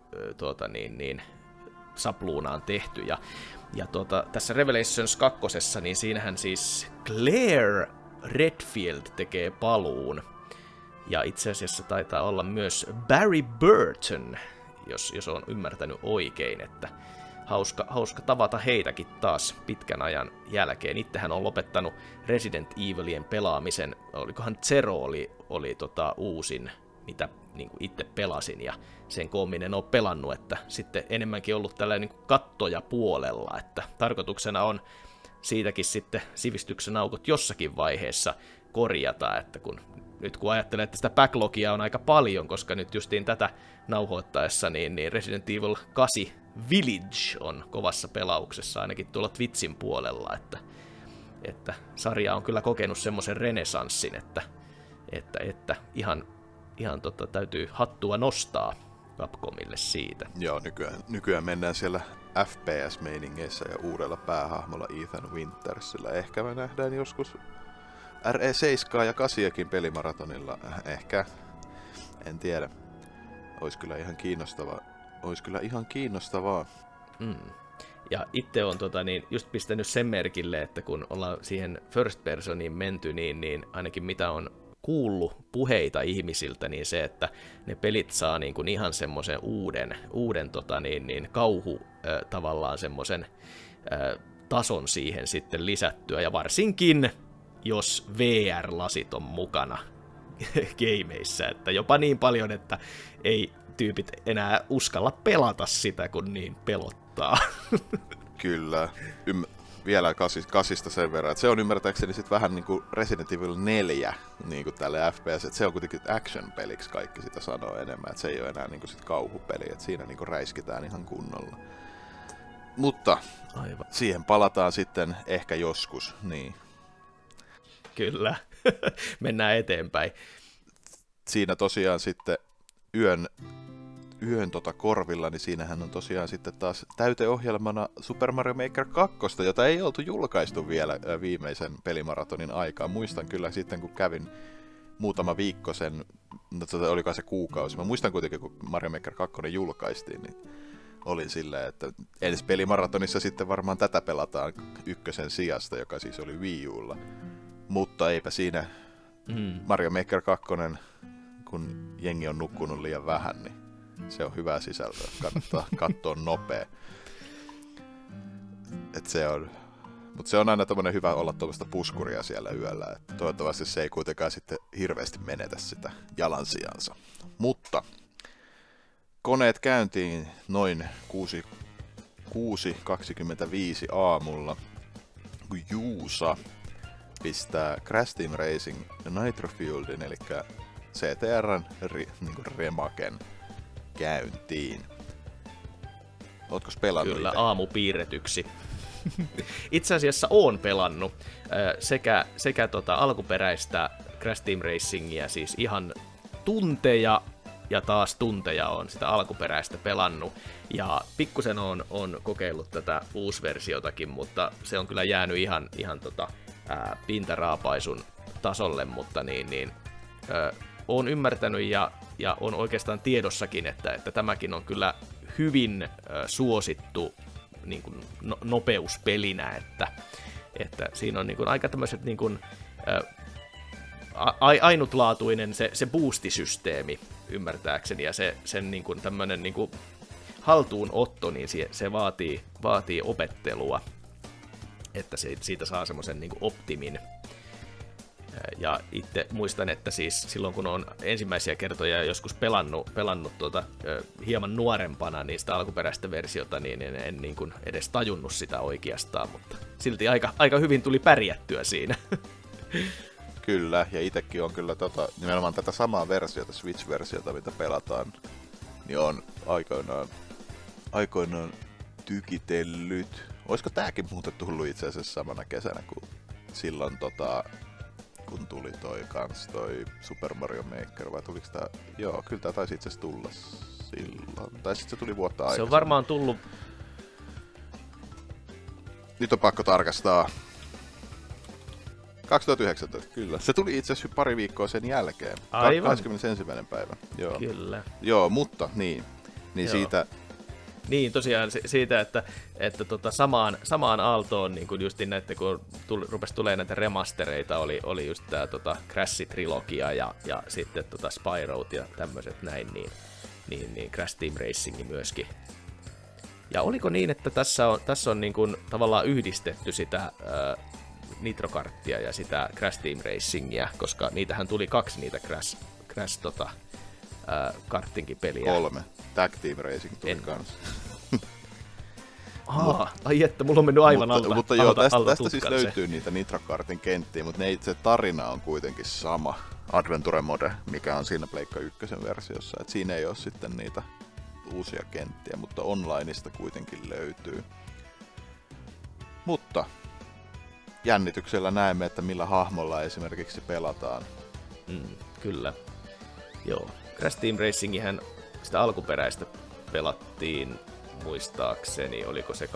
sapluunaan tehty. Ja tässä Revelations 2, niin siinähän siis Claire Redfield tekee paluun. Ja itse asiassa taitaa olla myös Barry Burton, jos on ymmärtänyt oikein, että hauska tavata heitäkin taas pitkän ajan jälkeen. Itsehän on lopettanut Resident Evilien pelaamisen, olikohan Zero oli uusin, mitä niin kuin itse pelasin, ja sen koominen on pelannut, että sitten enemmänkin ollut tällainen niin kuin kattoja puolella, että tarkoituksena on siitäkin sitten sivistyksen aukot jossakin vaiheessa korjata, että nyt kun ajattelee, että sitä backlogia on aika paljon, koska nyt justiin tätä nauhoittaessa, niin Resident Evil 8 Village on kovassa pelauksessa, ainakin tuolla Twitchin puolella, että sarja on kyllä kokenut semmoisen renesanssin, että ihan täytyy hattua nostaa Capcomille siitä. Joo, nykyään mennään siellä FPS-meiningeissä ja uudella päähahmolla Ethan Wintersillä. Ehkä me nähdään joskus RE7 ja 8 pelimaratonilla. Ehkä, en tiedä. Ois kyllä ihan kiinnostavaa. Ja itse on just pistänyt sen merkille, että kun ollaan siihen first personiin menty, niin ainakin mitä on kuullut puheita ihmisiltä, niin se, että ne pelit saa niin kuin ihan semmoisen uuden kauhu tavallaan semmoisen tason siihen sitten lisättyä, ja varsinkin jos VR-lasit on mukana gameissä, että jopa niin paljon, että ei tyypit enää uskalla pelata sitä, kun niin pelottaa. Kyllä. vielä kasista sen verran, että se on ymmärtääkseni sit vähän niinku Resident Evil 4 niinku tälle FPS, että se on kuitenkin action-peliksi kaikki sitä sanoo enemmän, että se ei ole enää niinku sit kauhupeli, että siinä niinku räiskitään ihan kunnolla. Mutta aivan. Siihen palataan sitten ehkä joskus, niin. Kyllä, mennään eteenpäin. Siinä tosiaan sitten yön korvilla, niin siinähän on tosiaan sitten taas täyteohjelmana Super Mario Maker 2, jota ei oltu julkaistu vielä viimeisen pelimaratonin aikaan. Muistan kyllä sitten, kun kävin muutama viikko sen, oliko se kuukausi. Mä muistan kuitenkin, kun Mario Maker 2 julkaistiin, niin olin silleen, että ensi pelimaratonissa sitten varmaan tätä pelataan ykkösen sijasta, joka siis oli Wii Ulla. Mutta eipä siinä Mario Maker 2, kun jengi on nukkunut liian vähän, niin se on hyvää sisältöä. Kannattaa katsoa nopea. Mutta se on aina tommonen hyvä olla tuommoista puskuria siellä yöllä. Et toivottavasti se ei kuitenkaan sitten hirveästi menetä sitä jalansijansa. Mutta koneet käyntiin noin 6.25 aamulla, kun Juusa pistää Crash Team Racing Nitro Fueldin, eli CTR:n niinku remaken käyntiin. Ootko pelannut? Kyllä, ite? aamupiirretyksi. Itse asiassa oon pelannut sekä alkuperäistä Crash Team Racingia, siis ihan tunteja ja taas tunteja on sitä alkuperäistä pelannut. Ja pikkusen on kokeillut tätä uusversiotakin, mutta se on kyllä jäänyt ihan pintaraapaisun tasolle, mutta oon ymmärtänyt ja on oikeastaan tiedossakin, että tämäkin on kyllä hyvin suosittu niin kuin nopeuspelinä, että siinä on niin kuin aika tämmöiset niin kuin, ainutlaatuinen se boostisysteemi ymmärtääkseni, ja sen niin kuin tämmöinen niin kuin haltuunotto, niin se vaatii opettelua, että siitä saa semmoisen niin kuin optimin. Ja itse muistan, että siis silloin kun on ensimmäisiä kertoja joskus pelannut hieman nuorempana niin sitä alkuperäistä versiota, niin en niin kuin edes tajunnut sitä oikeastaan, mutta silti aika hyvin tuli pärjättyä siinä. Kyllä, ja itsekin on kyllä nimenomaan tätä samaa versiota, Switch-versiota, mitä pelataan, niin on aikoinaan tykitellyt. Olisiko tääkin muuten tullut itse asiassa samana kesänä kuin silloin kun tuli toi Super Mario Maker, vai tuliko tää? Joo, kyllä tää taisi itse asiassa tulla silloin. Tai sitten se tuli vuotta aikaisemmin. Se on varmaan tullut. Nyt on pakko tarkastaa. 2019, kyllä. Se tuli itse asiassa pari viikkoa sen jälkeen. Aivan. 21. päivä. Joo. Kyllä. Joo, mutta niin joo. Siitä. Niin, tosiaan siitä, että samaan aaltoon, niin kuin justiin näette, kun rupesi tulemaan näitä remastereita, oli just tää Crash-trilogia ja sitten Spyroat ja tämmöiset näin, niin Crash Team Racing myöskin. Ja oliko niin, että tässä on niin kuin tavallaan yhdistetty sitä Nitro-karttia ja sitä Crash Team Racingia, koska niitähän tuli 2 niitä Crash karttinkin peliä. 3. Tag Team Racing tuli kanssa. Ai että, mulla on mennyt aivan alta. Mutta joo, tästä siis löytyy niitä Nitro-kartin kenttiä, mutta se tarina on kuitenkin sama. Adventure Mode, mikä on siinä Pleikka 1 versiossa. Et siinä ei ole sitten niitä uusia kenttiä, mutta onlineista kuitenkin löytyy. Mutta jännityksellä näemme, että millä hahmolla esimerkiksi pelataan. Kyllä. Joo. Crash Team Racingihän sitä alkuperäistä pelattiin muistaakseni, oliko se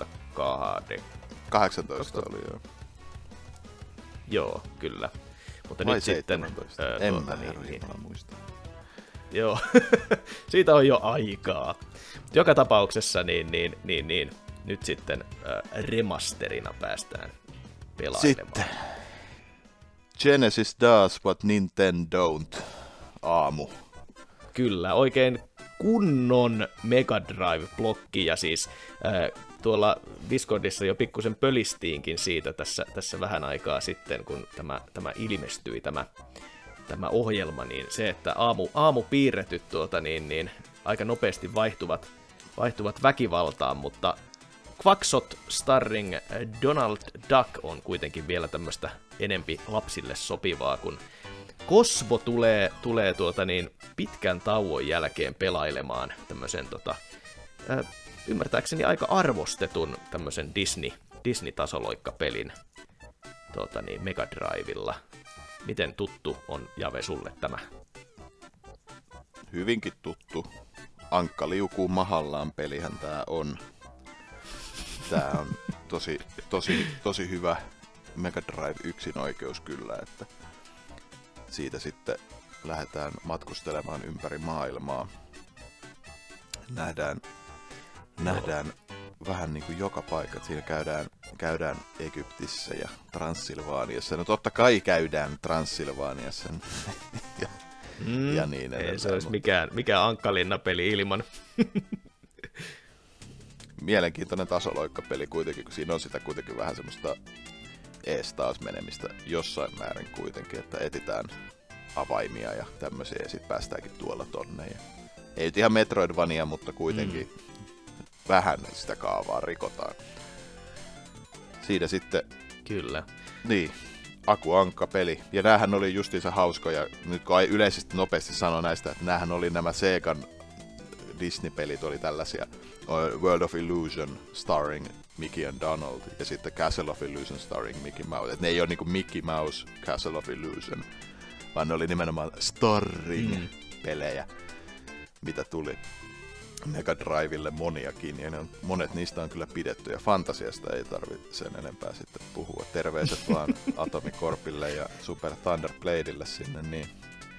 2018 oli joo. Joo, kyllä. Mutta vai nyt 17? Sitten en mä muista. Joo, siitä on jo aikaa. Joka tapauksessa niin nyt sitten remasterina päästään pelailemaan. Sitten Genesis does what Nintendo don't. Aamu. Kyllä, oikein kunnon Mega Drive-blokki, ja siis tuolla Discordissa jo pikkusen pölistiinkin siitä tässä vähän aikaa sitten, kun tämä ilmestyi, tämä ohjelma, niin se, että aamupiirretyt niin aika nopeasti vaihtuvat väkivaltaan, mutta Quackshot starring Donald Duck on kuitenkin vielä tämmöistä enempi lapsille sopivaa, kun Cosmo tulee pitkän tauon jälkeen pelailemaan tämmöisen ymmärtääkseni aika arvostetun tämmöisen Disney-tasoloikkapelin Mega Drivella. Miten tuttu on, Jave, sulle tämä? Hyvinkin tuttu. Ankka liukuu mahallaan pelihän tää on. Tää on tosi hyvä Mega Drive yksinoikeus kyllä, että siitä sitten lähdetään matkustelemaan ympäri maailmaa. Nähdään vähän niin kuin joka paikka. Siinä käydään Egyptissä ja Transsilvaaniassa. No totta kai käydään Transsilvaaniassa. ja niin edelleen. Ei se olisi mikään Ankkalinna-peli ilman. Mielenkiintoinen tasoloikkapeli kuitenkin, kun siinä on sitä kuitenkin vähän semmoista ees taas menemistä jossain määrin kuitenkin, että etitään avaimia ja tämmöisiä ja sitten päästäänkin tuolla tonne. Ja ei nyt ihan Metroidvania, mutta kuitenkin vähän sitä kaavaa rikotaan. Siinä sitten... Kyllä. Niin, Aku Ankka-peli. Ja näähän oli justiinsa hauskoja. Nyt kun yleisesti nopeasti sanoo näistä, että näähän oli nämä Segan Disney-pelit oli tällaisia. World of Illusion starring Mickey and Donald ja sitten Castle of Illusion starring Mickey Mouse. Et ne ei ole niinku Mickey Mouse Castle of Illusion, vaan ne oli nimenomaan starring-pelejä, mitä tuli Mega Drivelle moniakin. Ja monet niistä on kyllä pidetty ja Fantasiasta ei tarvitse sen enempää sitten puhua. Terveiset vaan Atomicorpille ja Super Thunder Bladeille sinne. Niin.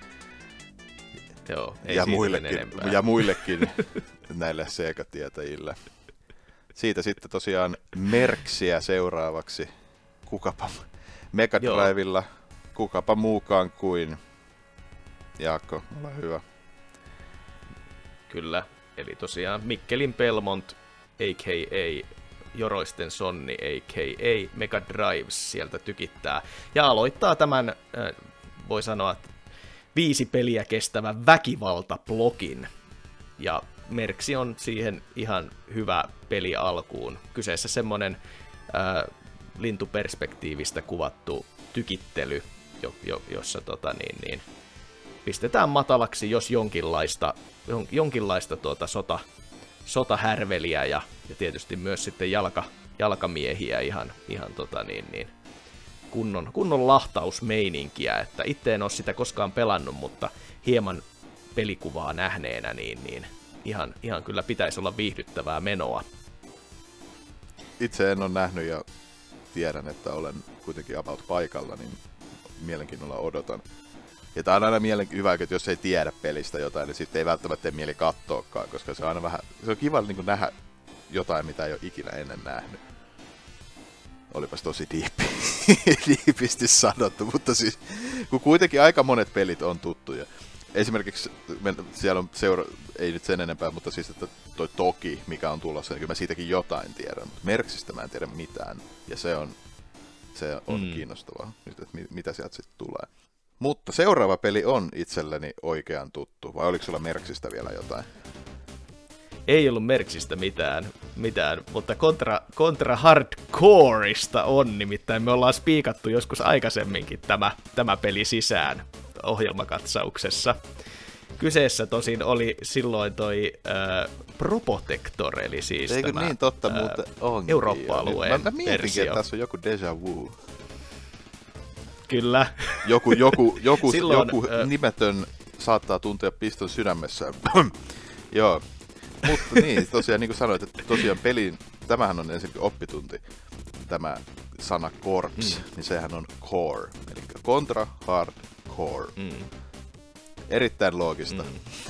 Joo, ei ja muillekin näille Sega-tietäjille. Siitä sitten tosiaan Merksiä seuraavaksi. Kukapa Mega Drivella, kukapa muukaan kuin Jaakko, ole hyvä. Kyllä, eli tosiaan Mikkelin Belmont, a.k.a. Joroisten Sonni, a.k.a. Mega Drives sieltä tykittää. Ja aloittaa tämän, voi sanoa, 5 peliä kestävän väkivaltablogin. Ja Merksi on siihen ihan hyvä peli alkuun. Kyseessä semmonen lintuperspektiivistä kuvattu tykittely, jossa pistetään matalaksi, jos jonkinlaista sotahärveliä ja tietysti myös sitten jalkamiehiä ihan kunnon lahtausmeininkiä, että itse en ole sitä koskaan pelannut, mutta hieman pelikuvaa nähneenä, niin ihan kyllä pitäisi olla viihdyttävää menoa. Itse en ole nähnyt ja tiedän, että olen kuitenkin about paikalla, niin mielenkiinnolla odotan. Ja tää on aina hyvä, että jos ei tiedä pelistä jotain, niin sitten ei välttämättä tee mieli katsoakaan, koska se on aina vähän, se on kiva niin kuin nähdä jotain, mitä ei ole ikinä ennen nähnyt. Olipas tosi diipisti sanottu, mutta siis kun kuitenkin aika monet pelit on tuttuja. Esimerkiksi siellä on ei nyt sen enempää, mutta siis että toi Toki, mikä on tulossa, niin kyllä mä siitäkin jotain tiedän, mutta Merksistä mä en tiedä mitään. Ja se on kiinnostavaa, nyt, että mitä sieltä sitten tulee. Mutta seuraava peli on itselleni oikean tuttu, vai oliko sulla Merksistä vielä jotain? Ei ollut Merksistä mitään, mutta Contra Hardcoreista on, nimittäin me ollaan spiikattu joskus aikaisemminkin tämä peli sisään ohjelmakatsauksessa. Kyseessä tosin oli silloin toi Probotector, eli siis eikö tämä niin totta, muuten onkin Eurooppa-alueen mä mietinkin, versio. Että tässä on joku déjà vu. Kyllä. Joku Silloin, nimetön saattaa tuntea piston sydämessä. Joo. Mutta niin, tosiaan niin kuin sanoit, että tosiaan pelin, tämähän on ensinnäkin oppitunti, tämä sana Corps, niin sehän on core, eli Contra Hardcore. Erittäin loogista.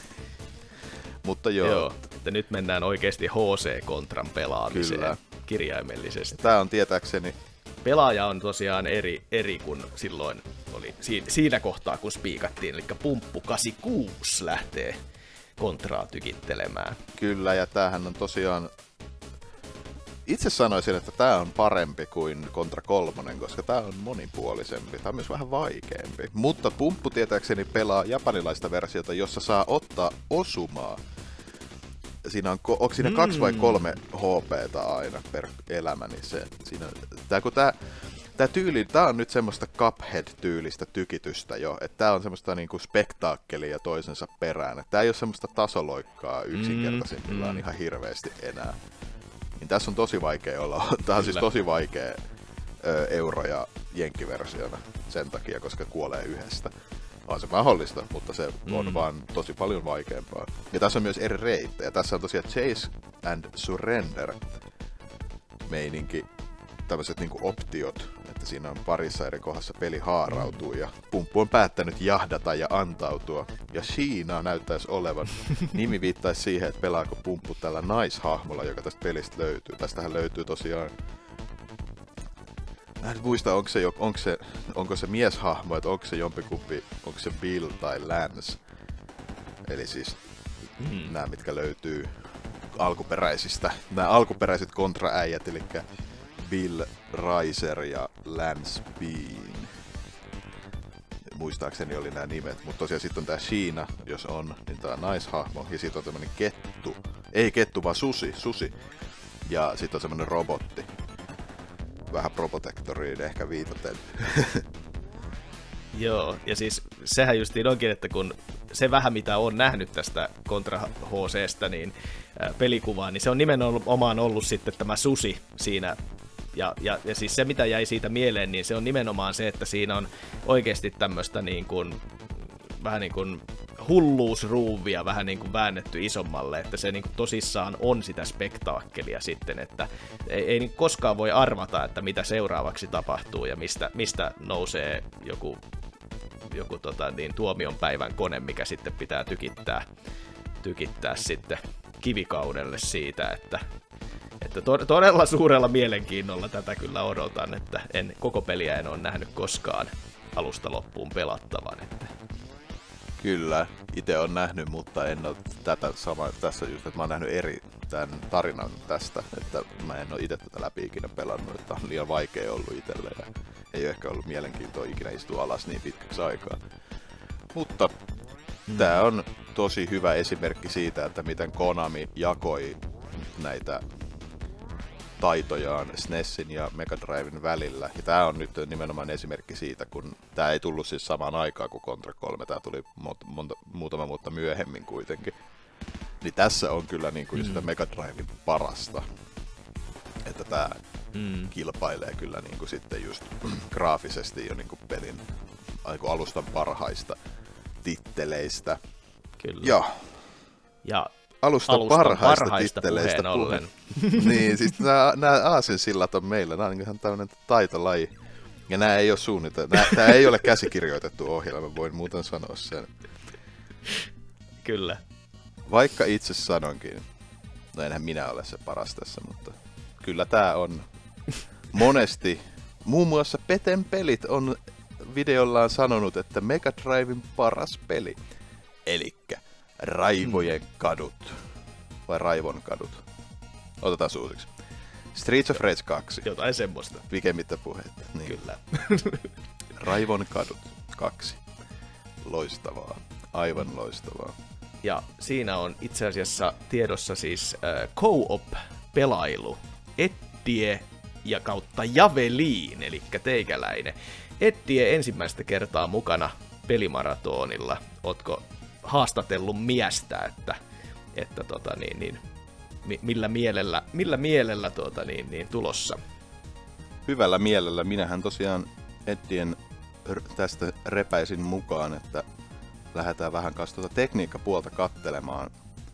Mutta joo, että nyt mennään oikeasti HC-Contran pelaamiseen. Kyllä. Kirjaimellisesti. Tämä on tietääkseni... Pelaaja on tosiaan eri kuin silloin oli siinä kohtaa, kun spiikattiin, eli Pumppu 86 lähtee Contraa tykittelemään. Kyllä, ja tämähän on tosiaan... Itse sanoisin, että tämä on parempi kuin Contra 3, koska tämä on monipuolisempi. Tämä on myös vähän vaikeampi. Mutta Pumppu tietääkseni pelaa japanilaista versiota, jossa saa ottaa osumaa siinä on, onko siinä 2 vai 3 HP:tä aina per elämä, niin se, siinä, tää tyyli, tää on nyt semmoista Cuphead-tyylistä tykitystä jo, että tää on semmoista niinku spektaakkelia toisensa perään, että tää ei ole semmoista tasoloikkaa yksinkertaisimmillaan ihan hirveästi enää. Niin tässä on tosi vaikea olla, tää on siis tosi vaikea euro- ja jenkkiversiona sen takia, koska kuolee yhdestä. On se mahdollista, mutta se on vaan tosi paljon vaikeampaa. Ja tässä on myös eri reittejä. Tässä on tosiaan Chase and Surrender meininki, tämmöiset niinku optiot, että siinä on parissa eri kohdassa peli haarautuu ja pumppu on päättänyt jahdata ja antautua. Ja Sheena näyttäisi olevan. Nimi viittaisi siihen, että pelaako pumppu tällä naishahmolla, joka tästä pelistä löytyy. Tästähän löytyy tosiaan. Mä en muista, onko se mieshahmo, että onko se jompikumpi, onko se Bill tai Lance. Eli siis nämä, mitkä löytyy alkuperäisistä, nämä alkuperäiset kontraäijät, eli Bill Riser ja Lance Bean. Muistaakseni oli nämä nimet, mutta tosiaan sitten on tää Sheena, jos on, niin tää on naishahmo, ja sitten on tämmönen kettu, ei kettu, vaan susi, ja sitten on semmonen robotti. Vähän Probotectoriin ehkä viitaten. Joo, ja siis sehän justiin onkin, että kun se vähän mitä on nähnyt tästä Contra HC:stä, niin pelikuvaa, niin se on nimenomaan ollut sitten tämä susi siinä. Ja siis se, mitä jäi siitä mieleen, niin se on nimenomaan se, että siinä on oikeasti tämmöistä niin kuin, vähän niin kuin hulluusruuvia vähän niin kuin väännetty isommalle, että se niin kuin tosissaan on sitä spektaakkelia sitten, että ei niin koskaan voi arvata, että mitä seuraavaksi tapahtuu ja mistä nousee joku tuomion päivän kone, mikä sitten pitää tykittää sitten kivikaudelle siitä, että todella suurella mielenkiinnolla tätä kyllä odotan, että koko peliä en ole nähnyt koskaan alusta loppuun pelattavan. Että. Kyllä, itse olen nähnyt, mutta en ole tätä samaa tässä just, että mä oon nähnyt eri tämän tarinan tästä, että mä en ole itse tätä läpi ikinä pelannut, että on liian vaikea ollut itselle ja ei ole ehkä ollut mielenkiintoa ikinä istua alas niin pitkäksi aikaa. Mutta tää on tosi hyvä esimerkki siitä, että miten Konami jakoi näitä taitojaan SNESin ja Mega Driven välillä. Ja tää on nyt nimenomaan esimerkki siitä, kun tää ei tullut siis samaan aikaan kuin Contra 3, tää tuli muutama vuotta myöhemmin kuitenkin. Niin tässä on kyllä niinku sitä Mega Driven parasta. Että tää kilpailee kyllä niinku sitten just graafisesti jo niinku pelin alustan parhaista titteleistä. Kyllä. Ja alustan parhaista titteleistä ollen. Niin, siis nämä aasinsillat on meillä, nämä on ihan tämmöinen taitolaji. Ja nämä ei ole suunniteltu, tämä ei ole käsikirjoitettu ohjelma, voin muuten sanoa sen. Kyllä. Vaikka itse sanonkin, no enhän minä ole se paras tässä, mutta kyllä tämä on monesti, muun muassa Peten pelit on videollaan sanonut, että Mega Driven paras peli. Elikkä Raivojen kadut. Vai Raivon kadut? Otetaan uusiksi. Streets of Rage 2. Jotain semmoista. Pikemmittä puhetta. Niin. Kyllä. Raivon kadut 2. Loistavaa. Aivan loistavaa. Ja siinä on itse asiassa tiedossa siis co-op-pelailu. Eddie ja kautta Javelin, eli teikäläinen. Eddie ensimmäistä kertaa mukana pelimaratonilla. Ootko haastatellut miestä, että millä mielellä tulossa? Hyvällä mielellä. Minähän tosiaan Eddien tästä repäisin mukaan, että lähdetään vähän kanssa tekniikkapuolta kattelemaan.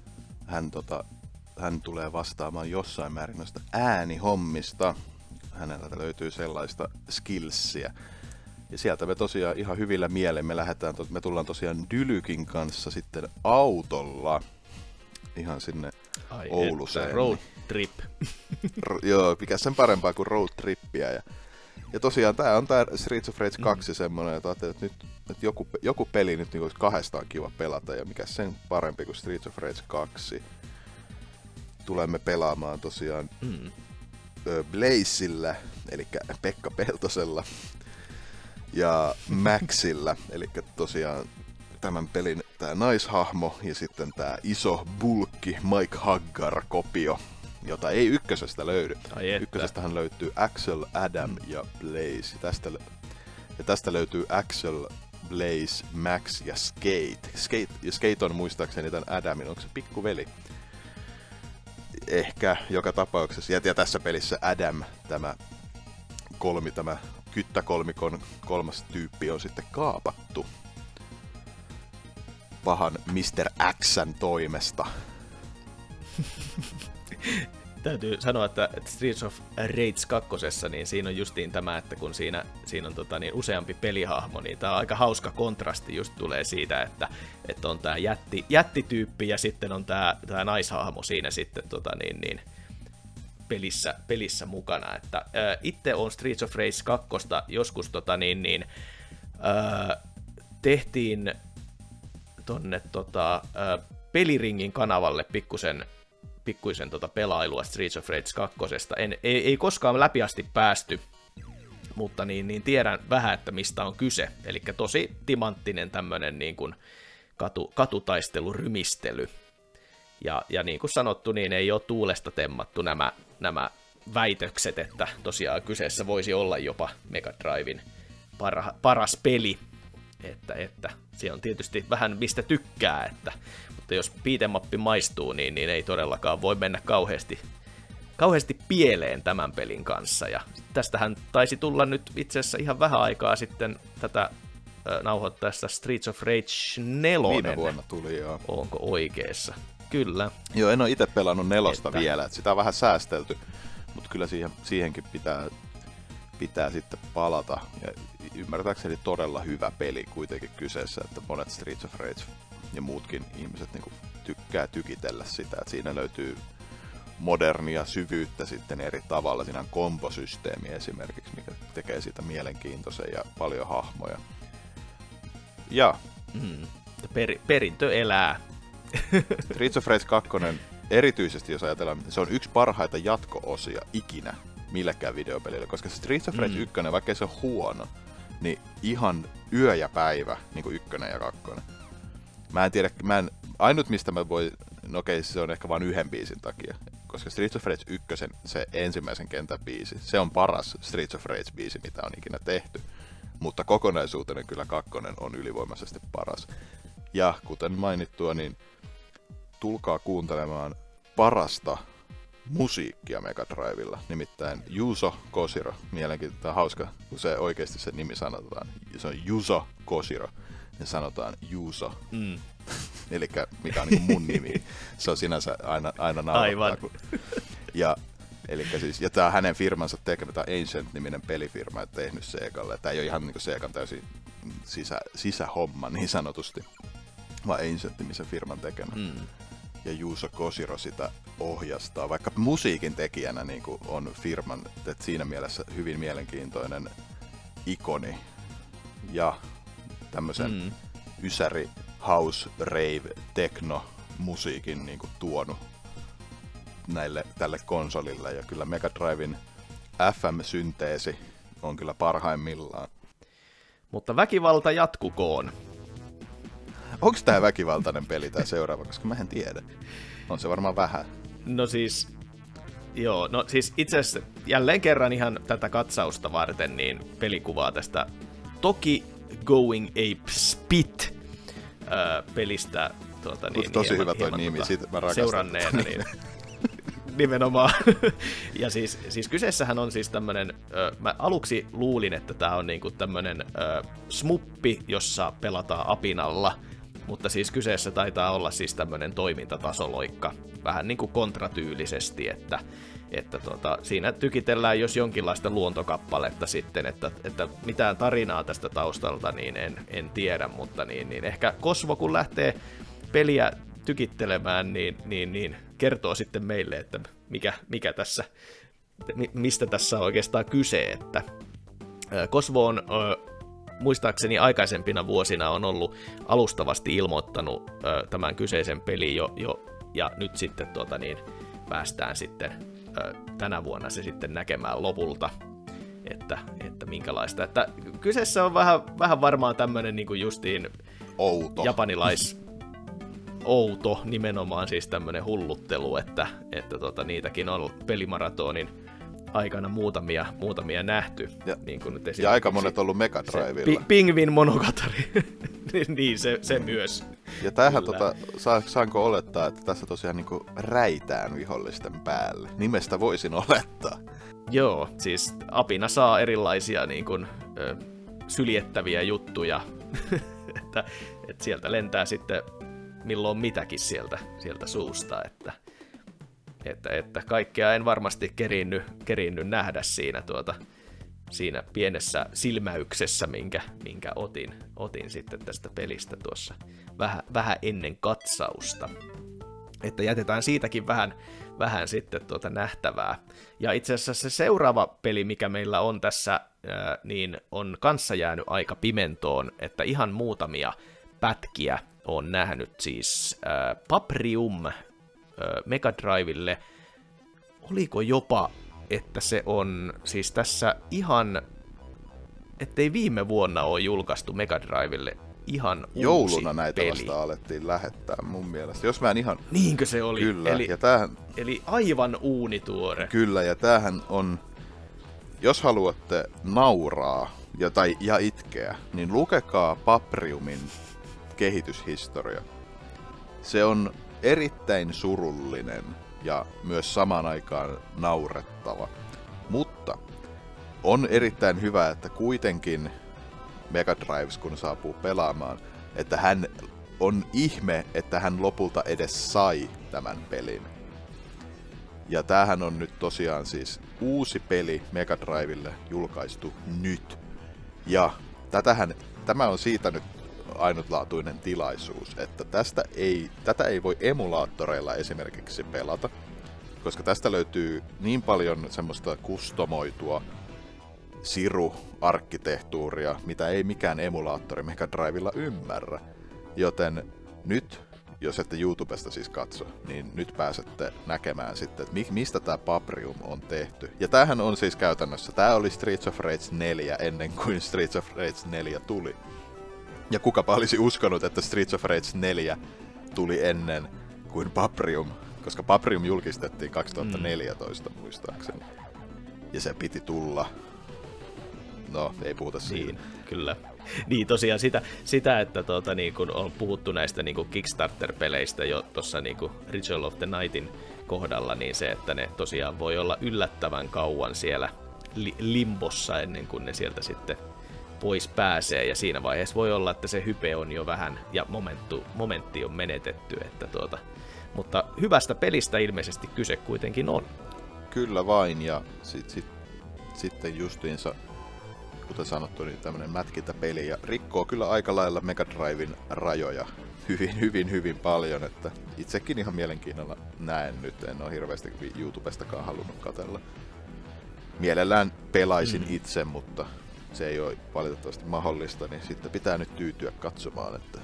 Hän tulee vastaamaan jossain määrin noista äänihommista. Häneltä löytyy sellaista skillsiä. Ja sieltä me tosiaan ihan hyvillä mielin me tullaan tosiaan Dylykin kanssa sitten autolla ihan sinne Ouluseen. Road trip. Joo, mikä sen parempaa kuin road trippiä. Ja tosiaan tää on tää Streets of Rage 2 semmonen, että ajattelin, että nyt että joku peli nyt niin kahdestaan kiva pelata, ja mikä sen parempi kuin Streets of Rage 2. Tulemme pelaamaan tosiaan Blazella, eli Pekka Peltosella, ja Maxilla, eli tosiaan tämän pelin tää naishahmo ja sitten tää iso bulkki Mike Haggar-kopio, jota ei ykkösestä löydy. Ykkösestähän löytyy Axel, Adam ja Blaze. Tästä löytyy Axel, Blaze, Max ja Skate. Ja Skate on muistaakseni tämän Adamin, onko se pikkuveli? Ehkä joka tapauksessa. Ja tässä pelissä Adam, tämä kyttäkolmikon kolmas tyyppi on sitten kaapattu pahan Mr. X:n toimesta. Täytyy sanoa, että Streets of Rage 2, niin siinä on justiin tämä, että kun siinä on useampi pelihahmo, niin tämä on aika hauska kontrasti just tulee siitä, että on tämä jättityyppi ja sitten on tämä naishahmo siinä sitten pelissä mukana. Että, itse on Streets of Rage 2 joskus tehtiin tonne Peliringin kanavalle pikkuisen pelailua Streets of Rage 2. Ei koskaan läpi asti päästy, mutta niin tiedän vähän, että mistä on kyse. Eli tosi timanttinen tämmönen niin kuin katutaistelurymistely. Ja niin kuin sanottu, niin ei ole tuulesta temmattu nämä väitökset, että tosiaan kyseessä voisi olla jopa Mega Driven paras peli. Että se on tietysti vähän mistä tykkää, mutta jos beat'em-up maistuu, niin ei todellakaan voi mennä kauheasti pieleen tämän pelin kanssa. Ja tästähän taisi tulla nyt itse asiassa ihan vähän aikaa sitten tätä nauhoittaessa Streets of Rage 4. Viime vuonna tuli, joo. Onko oikeassa? Kyllä. Joo, en ole itse pelannut 4 vielä, että sitä on vähän säästelty, mutta kyllä siihenkin pitää sitten palata. Ja ymmärtääkseni todella hyvä peli kuitenkin kyseessä, että monet Streets of Rage ja muutkin ihmiset niin kuin tykkää tykitellä sitä, että siinä löytyy modernia syvyyttä sitten eri tavalla. Siinä on kombosysteemi esimerkiksi, mikä tekee siitä mielenkiintoisen ja paljon hahmoja. Ja perintö elää. Streets of Rage 2, erityisesti jos ajatellaan, se on yksi parhaita jatko-osia ikinä millekään videopelille, koska Streets of Rage 1, vaikka se on huono, niin ihan yö ja päivä, niin kuin 1 ja 2. Mä en tiedä, ainut mistä mä voin, no okei, se on ehkä vain yhden biisin takia, koska Streets of Rage 1, se ensimmäisen kentän biisi, se on paras Streets of Rage biisi, mitä on ikinä tehty, mutta kokonaisuutena kyllä 2 on ylivoimaisesti paras. Ja kuten mainittua, niin tulkaa kuuntelemaan parasta musiikkia Mega Drivella, nimittäin Yuzo Koshiro. Mielenkiintoista hauska, kun se oikeasti se nimi sanotaan. Se on Yuzo Koshiro, ja sanotaan Yuzo. Elikkä mikä on niin mun nimi. Se on sinänsä aina naurattaa. Ja tämä on hänen firmansa tekemä, tämä Ancient-niminen pelifirma, että tehnyt Segalle. Tämä ei ole ihan niin kuin Segan täysin sisähomma niin sanotusti, vaan Ancient-nimisen firman tekemä. Ja Yuzo Koshiro sitä ohjastaa, vaikka musiikin tekijänä niin kuin on firman, että siinä mielessä hyvin mielenkiintoinen ikoni ja tämmöisen ysäri, house, rave, techno musiikin niin kuin tuonut tälle konsolille, ja kyllä Mega Driven FM-synteesi on kyllä parhaimmillaan. Mutta väkivalta jatkukoon. Onko tää väkivaltainen peli tää seuraava, koska mä en tiedä. On se varmaan vähän. No siis itse asiassa jälleen kerran ihan tätä katsausta varten niin pelikuvaa tästä Toki Going Ape Spit pelistä tosi hyvä toi nimi, siitä mä rakastan seuranneena niin nimenomaan. Ja siis kyseessähän on siis tämmönen, mä aluksi luulin, että tää on niinku tämmönen smuppi, jossa pelataan apinalla, mutta siis kyseessä taitaa olla siis tämmönen toimintatasoloikka, vähän niinku kontratyylisesti, että siinä tykitellään jos jonkinlaista luontokappaletta sitten, että mitään tarinaa tästä taustalta niin en tiedä, mutta niin ehkä Kosvo kun lähtee peliä tykittelemään, niin kertoo sitten meille, että mikä tässä, mistä tässä on oikeastaan kyse, että Kosvo on muistaakseni aikaisempina vuosina on ollut alustavasti ilmoittanut tämän kyseisen pelin jo ja nyt sitten päästään sitten tänä vuonna se sitten näkemään lopulta, että minkälaista. Että kyseessä on vähän varmaan tämmöinen niin kuin justiin outo outo, nimenomaan siis tämmönen hulluttelu, että niitäkin on pelimaratonin aikana muutamia nähty. Niin kuin nyt ja aika monet on ollut Mega Drivella. Penguin Monogatari, niin se myös. Ja tämähän saanko olettaa, että tässä tosiaan niinku räitään vihollisten päälle? Nimestä voisin olettaa. Joo, siis apina saa erilaisia niin kuin, syljettäviä juttuja, että sieltä lentää sitten milloin mitäkin sieltä suusta, että kaikkea en varmasti kerinny nähdä siinä pienessä silmäyksessä, minkä otin sitten tästä pelistä tuossa vähän ennen katsausta. Että jätetään siitäkin vähän sitten nähtävää. Ja itse asiassa se seuraava peli, mikä meillä on tässä, niin on kanssa jäänyt aika pimentoon, että ihan muutamia pätkiä on nähnyt, siis Paprium Mega Drivelle. Oliko jopa, että se on siis tässä ihan, ettei viime vuonna ole julkaistu Mega Drivelle ihan uusi jouluna näitä peli. Vasta alettiin lähettää mun mielestä. Jos mä en ihan... Niinkö se oli? Kyllä, ja tämähän... Eli aivan uunituore. Kyllä, ja tämähän on... Jos haluatte nauraa ja itkeä, niin lukekaa Papriumin kehityshistoria. Se on erittäin surullinen ja myös samaan aikaan naurettava. Mutta on erittäin hyvä, että kuitenkin Mega Drives, kun saapuu pelaamaan, että hän on ihme, että hän lopulta edes sai tämän pelin. Ja tämähän on nyt tosiaan siis uusi peli Mega Drivelle julkaistu nyt. Ja tämä on siitä nyt ainutlaatuinen tilaisuus, että tätä ei voi emulaattoreilla esimerkiksi pelata, koska tästä löytyy niin paljon semmoista kustomoitua siru-arkkitehtuuria, mitä ei mikään emulaattori Mega Drivella ymmärrä. Joten nyt, jos ette YouTubesta siis katso, niin nyt pääsette näkemään sitten, että mistä tämä Paprium on tehty. Ja tämähän on siis käytännössä, tämä oli Streets of Rage 4 ennen kuin Streets of Rage 4 tuli. Ja kukapa olisi uskonut, että Streets of Rage 4 tuli ennen kuin Paprium, koska Paprium julkistettiin 2014 muistaakseni. Ja se piti tulla. No, ei puhuta siitä. Niin, kyllä. Niin tosiaan sitä että niin kun on puhuttu näistä niin kun Kickstarter-peleistä jo tuossa niin kun Ritual of the Nightin kohdalla, niin se, että ne tosiaan voi olla yllättävän kauan siellä limbossa ennen kuin ne sieltä sitten pois pääsee, ja siinä vaiheessa voi olla, että se hype on jo vähän, ja momentti on menetetty, mutta hyvästä pelistä ilmeisesti kyse kuitenkin on. Kyllä vain, ja sitten justiinsa, kuten sanottu, niin tämmönen mätkintäpeli, ja rikkoo kyllä aika lailla Mega Driven rajoja hyvin paljon, että itsekin ihan mielenkiinnolla näen nyt, en ole hirveästi YouTubestakaan halunnut katsella. Mielellään pelaisin itse, mutta se ei ole valitettavasti mahdollista, niin sitten pitää nyt tyytyä katsomaan, että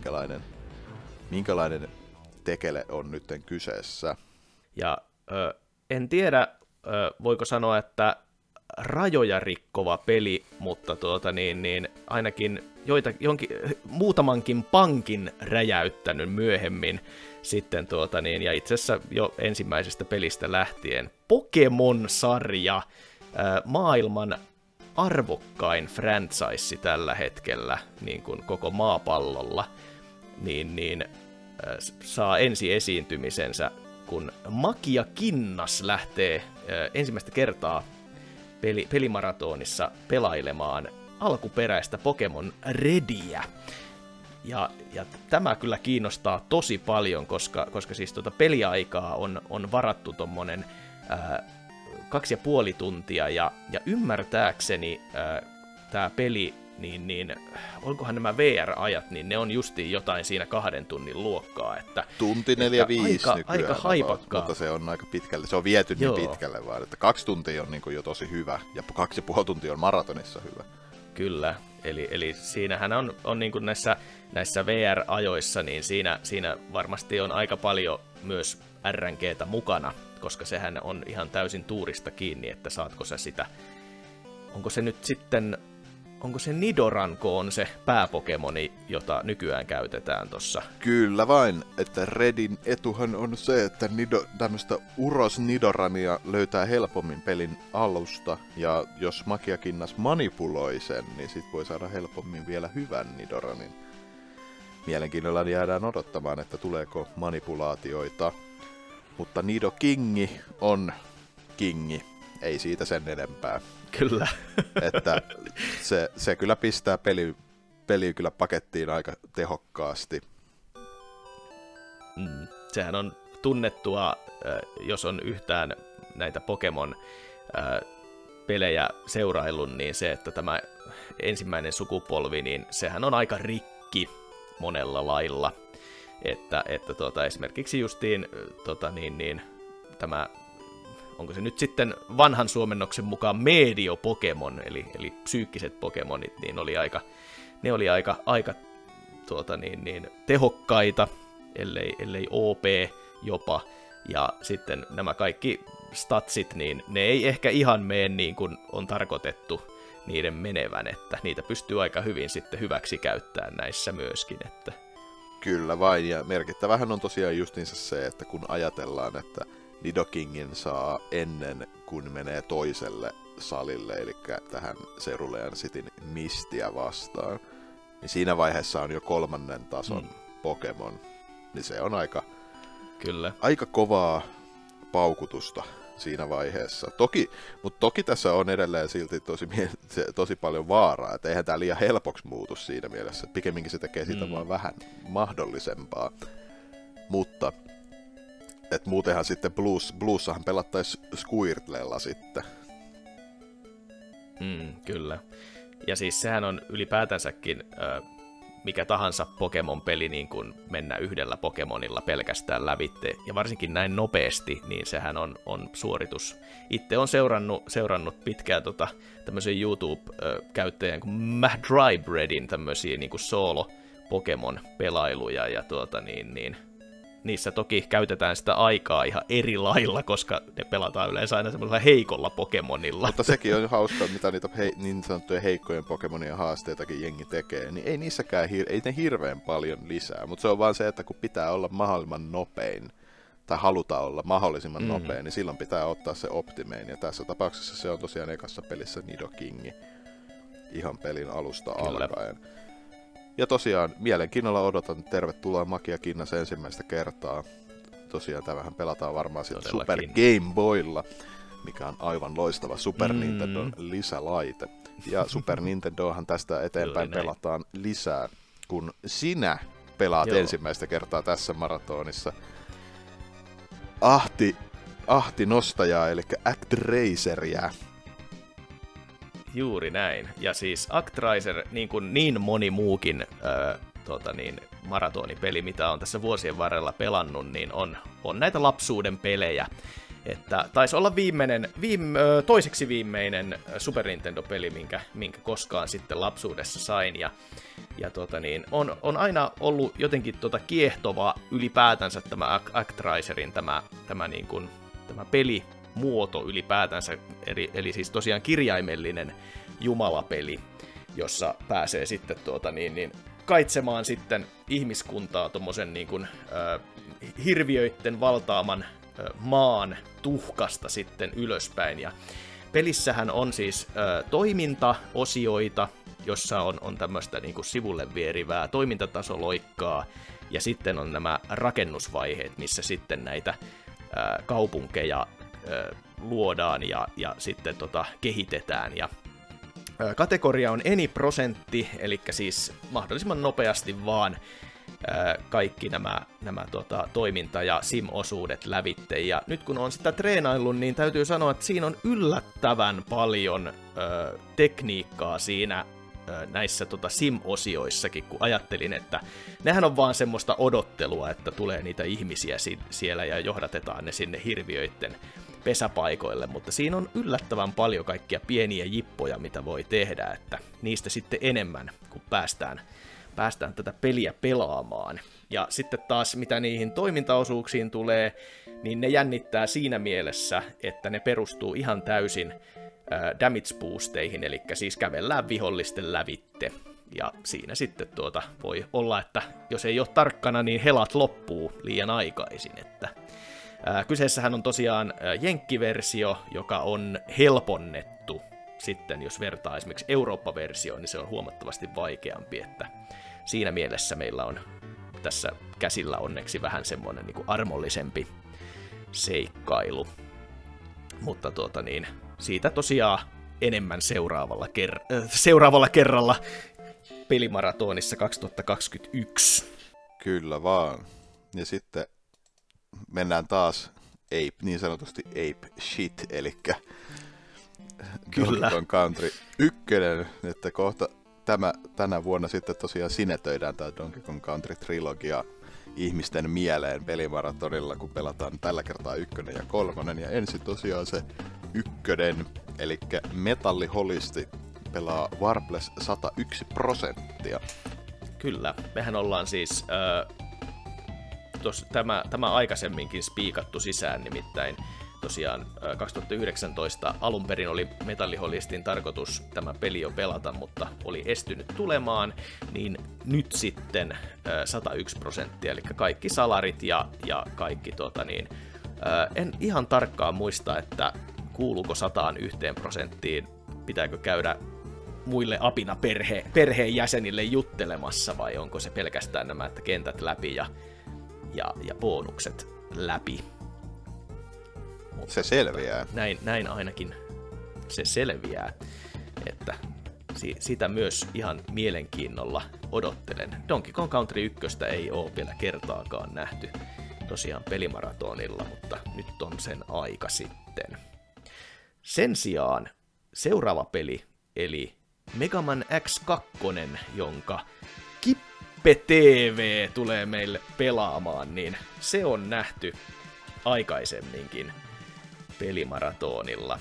minkälainen tekele on nytten kyseessä. Ja en tiedä, voiko sanoa, että rajoja rikkova peli, mutta ainakin muutamankin pankin räjäyttänyt myöhemmin sitten ja itse asiassa jo ensimmäisestä pelistä lähtien Pokemon-sarja, maailman arvokkain franchise tällä hetkellä niin kuin koko maapallolla, niin saa ensi esiintymisensä, kun Makia Kinnas lähtee ensimmäistä kertaa pelimaratonissa pelailemaan alkuperäistä Pokemon Redia. Ja tämä kyllä kiinnostaa tosi paljon, koska siis peliaikaa on varattu tommonen 2,5 tuntia, ja ymmärtääkseni tämä peli, niin onkohan nämä VR-ajat, niin ne on justiin jotain siinä 2 tunnin luokkaa. Että, tunti 45 aika haipakkaa. Mutta se on aika pitkälle, se on viety niin pitkälle vaan, että 2 tuntia on niin kuin jo tosi hyvä, ja 2,5 tuntia on maratonissa hyvä. Kyllä, eli siinähän on niin kuin näissä VR-ajoissa, niin siinä varmasti on aika paljon myös RNGtä mukana, koska sehän on ihan täysin tuurista kiinni, että saatko sä sitä, onko se nyt sitten onko se Nidoranko on se pääpokemoni, jota nykyään käytetään tossa? Kyllä vain, että Redin etuhan on se, että tämmöistä Uros Nidorania löytää helpommin pelin alusta, ja jos Makiakinnas manipuloi sen, niin sit voi saada helpommin vielä hyvän Nidoranin. Mielenkiinnolla jäädään odottamaan, että tuleeko manipulaatioita, mutta Nidokingi on kingi, ei siitä sen enempää. Kyllä. Että se kyllä pistää peli kyllä pakettiin aika tehokkaasti. Sehän on tunnettua, jos on yhtään näitä Pokemon-pelejä seuraillut, niin se, että tämä ensimmäinen sukupolvi, niin sehän on aika rikki monella lailla. Että esimerkiksi justiin tämä, onko se nyt sitten vanhan suomennoksen mukaan medio-pokemon, eli psyykkiset pokemonit, niin ne oli aika tehokkaita, ellei OP jopa, ja sitten nämä kaikki statsit, niin ne ei ehkä ihan mene niin kuin on tarkoitettu niiden menevän, että niitä pystyy aika hyvin sitten hyväksi käyttämään näissä myöskin, että Kyllä vain, ja merkittävähän on tosiaan justiinsa se, että kun ajatellaan, että Nidokingin saa ennen kuin menee toiselle salille, eli tähän Cerulean Cityn Mistiä vastaan, niin siinä vaiheessa on jo 3. tason Pokemon, niin se on aika kovaa paukutusta siinä vaiheessa. Mutta toki tässä on edelleen silti tosi paljon vaaraa, että eihän tämä liian helpoksi muutu siinä mielessä. Pikemminkin se tekee siitä vaan vähän mahdollisempaa. Mutta et muutenhan sitten Bluessahan pelattaisiin Squirtlella sitten. Kyllä. Ja siis sehän on ylipäätänsäkin mikä tahansa Pokemon-peli niin kun mennä yhdellä Pokemonilla pelkästään lävitte, ja varsinkin näin nopeasti, niin sehän on suoritus. Itse on seurannut pitkään tämmöisen YouTube-käyttäjän kuin Mahdrybreadin tämmöisiä niin kuin solo-Pokemon-pelailuja, ja niissä toki käytetään sitä aikaa ihan eri lailla, koska ne pelataan yleensä aina semmoisella heikolla Pokemonilla. Mutta sekin on hauskaa, mitä niitä niin sanottuja heikkojen Pokemonien haasteitakin jengi tekee, niin ei niissäkään ei ne hirveän paljon lisää, mutta se on vaan se, että kun pitää olla mahdollisimman nopein, tai halutaan olla mahdollisimman nopein, niin silloin pitää ottaa se optimein, ja tässä tapauksessa se on tosiaan ekassa pelissä Nidokingi ihan pelin alusta alkaen. Ja tosiaan mielenkiinnolla odotan, tervetuloa Makiakinnas ensimmäistä kertaa. Tosiaan tämähän pelataan varmaan sitten Super Game Boylla, mikä on aivan loistava Super Nintendon lisälaite. Ja Super Nintendohan tästä eteenpäin pelataan lisää, kun sinä pelaat ensimmäistä kertaa tässä maratonissa Ahti nostajaa, eli Actrazeria. Juuri näin. Ja siis Actraiser, niin moni muukin maratonipeli, mitä on tässä vuosien varrella pelannut, niin on näitä lapsuuden pelejä. Että taisi olla toiseksi viimeinen Super Nintendo-peli, minkä koskaan sitten lapsuudessa sain. Ja on aina ollut jotenkin kiehtova ylipäätänsä tämä Actraiserin tämä pelimuoto ylipäätänsä, eli siis tosiaan kirjaimellinen jumalapeli, jossa pääsee sitten kaitsemaan sitten ihmiskuntaa tommosen hirviöitten valtaaman maan tuhkasta sitten ylöspäin. Ja pelissähän on siis toimintaosioita, jossa on tämmöistä sivulle vierivää toimintatasoloikkaa, ja sitten on nämä rakennusvaiheet, missä sitten näitä kaupunkeja luodaan ja sitten kehitetään. Ja kategoria on any-prosentti, eli siis mahdollisimman nopeasti vaan kaikki nämä toiminta- ja sim-osuudet lävitte. Ja nyt kun on sitä treenaillut, niin täytyy sanoa, että siinä on yllättävän paljon tekniikkaa siinä näissä sim-osioissakin, kun ajattelin, että nehän on vaan semmoista odottelua, että tulee niitä ihmisiä siellä ja johdatetaan ne sinne hirviöiden pesäpaikoille, mutta siinä on yllättävän paljon kaikkia pieniä jippoja, mitä voi tehdä, että niistä sitten enemmän, kun päästään tätä peliä pelaamaan. Ja sitten taas, mitä niihin toimintaosuuksiin tulee, niin ne jännittää siinä mielessä, että ne perustuu ihan täysin damage boosteihin, eli siis kävellään vihollisten lävitte. Ja siinä sitten voi olla, että jos ei ole tarkkana, niin helat loppuu liian aikaisin. Että, kyseessähän on tosiaan jenkkiversio, joka on helponnettu. Sitten jos vertaa esimerkiksi Eurooppa-versioon, niin se on huomattavasti vaikeampi. Että siinä mielessä meillä on tässä käsillä onneksi vähän semmoinen niin kuin armollisempi seikkailu. Mutta siitä tosiaan enemmän seuraavalla kerralla pelimaratonissa 2021. Kyllä vaan. Ja sitten mennään taas niin sanotusti ape shit, eli Donkey Kong Country 1, että kohta tänä vuonna sitten tosiaan sinetöidään tämä Donkey Kong Country trilogia ihmisten mieleen pelimaratonilla, kun pelataan tällä kertaa 1 ja 3, ja ensin tosiaan se 1, eli Metalliholisti pelaa Warbless 101%. Kyllä, mehän ollaan siis tämä aikaisemminkin spiikattu sisään, nimittäin tosiaan 2019 alun perin oli Metalliholistin tarkoitus tämä peli jo pelata, mutta oli estynyt tulemaan, niin nyt sitten 101%, eli kaikki salarit ja kaikki en ihan tarkkaan muista, että kuuluuko 101%, pitääkö käydä muille apina perheen jäsenille juttelemassa, vai onko se pelkästään nämä että kentät läpi ja bonukset läpi. Mutta se selviää. Näin ainakin se selviää, että sitä myös ihan mielenkiinnolla odottelen. Donkey Kong Country 1 ei ole vielä kertaakaan nähty tosiaan pelimaratonilla, mutta nyt on sen aika sitten. Sen sijaan seuraava peli, eli Mega Man X2, jonka Kippe TV tulee meille pelaamaan, niin se on nähty aikaisemminkin pelimaratonilla.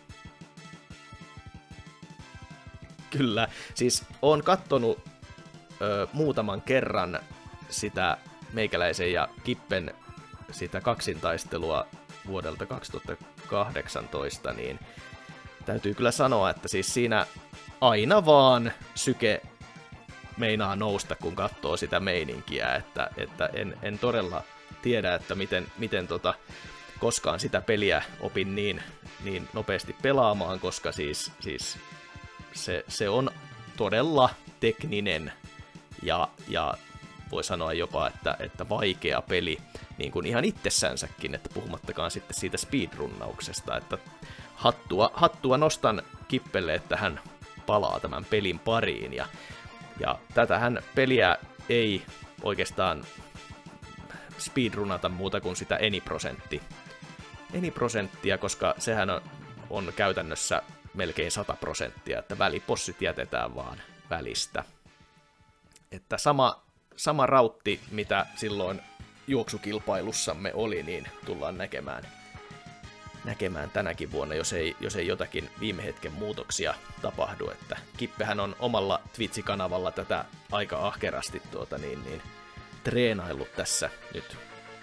Kyllä, siis oon kattonut muutaman kerran sitä meikäläisen ja Kippen sitä kaksintaistelua vuodelta 2018, niin täytyy kyllä sanoa, että siis siinä aina vaan syke meinaa nousta, kun katsoo sitä meininkiä, että en todella tiedä, että miten koskaan sitä peliä opin niin nopeasti pelaamaan, koska siis se on todella tekninen ja voi sanoa jopa, että vaikea peli, niin kuin ihan itsessänsäkin, että puhumattakaan sitten siitä speedrunnauksesta, että hattua nostan Kippelle, että hän palaa tämän pelin pariin, ja tätähän peliä ei oikeastaan speedrunata muuta kuin sitä eniprosenttia, koska sehän on käytännössä melkein 100%, että välipossit jätetään vaan välistä. Että sama rautti, mitä silloin juoksukilpailussamme oli, niin tullaan näkemään tänäkin vuonna, jos ei jotakin viime hetken muutoksia tapahdu. Että Kippehän on omalla Twitch-kanavalla tätä aika ahkerasti treenaillut tässä nyt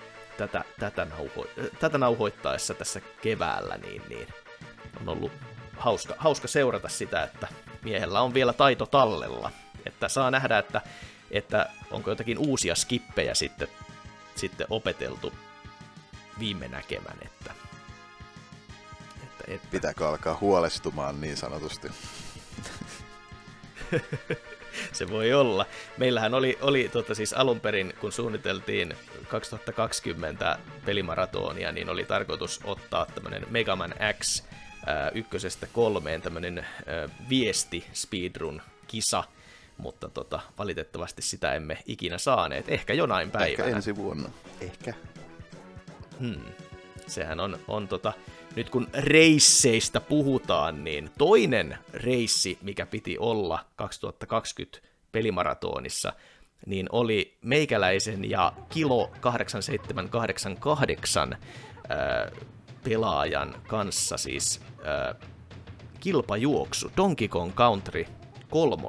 tätä nauhoittaessa tässä keväällä, niin on ollut hauska seurata sitä, että miehellä on vielä taito tallella. Että saa nähdä, että onko jotakin uusia skippejä sitten opeteltu viime näkemän. Että. Pitääkö alkaa huolestumaan niin sanotusti? Se voi olla. Meillähän oli siis alun perin, kun suunniteltiin 2020 pelimaratonia, niin oli tarkoitus ottaa tämmönen Mega Man X 1-3 tämmönen viesti speedrun-kisa, mutta valitettavasti sitä emme ikinä saaneet. Ehkä jonain päivänä. Ehkä ensi vuonna. Ehkä. Sehän on nyt kun reisseistä puhutaan, niin toinen reissi, mikä piti olla 2020 pelimaratonissa, niin oli meikäläisen ja Kilo 8788 pelaajan kanssa siis kilpajuoksu Donkey Kong Country 3.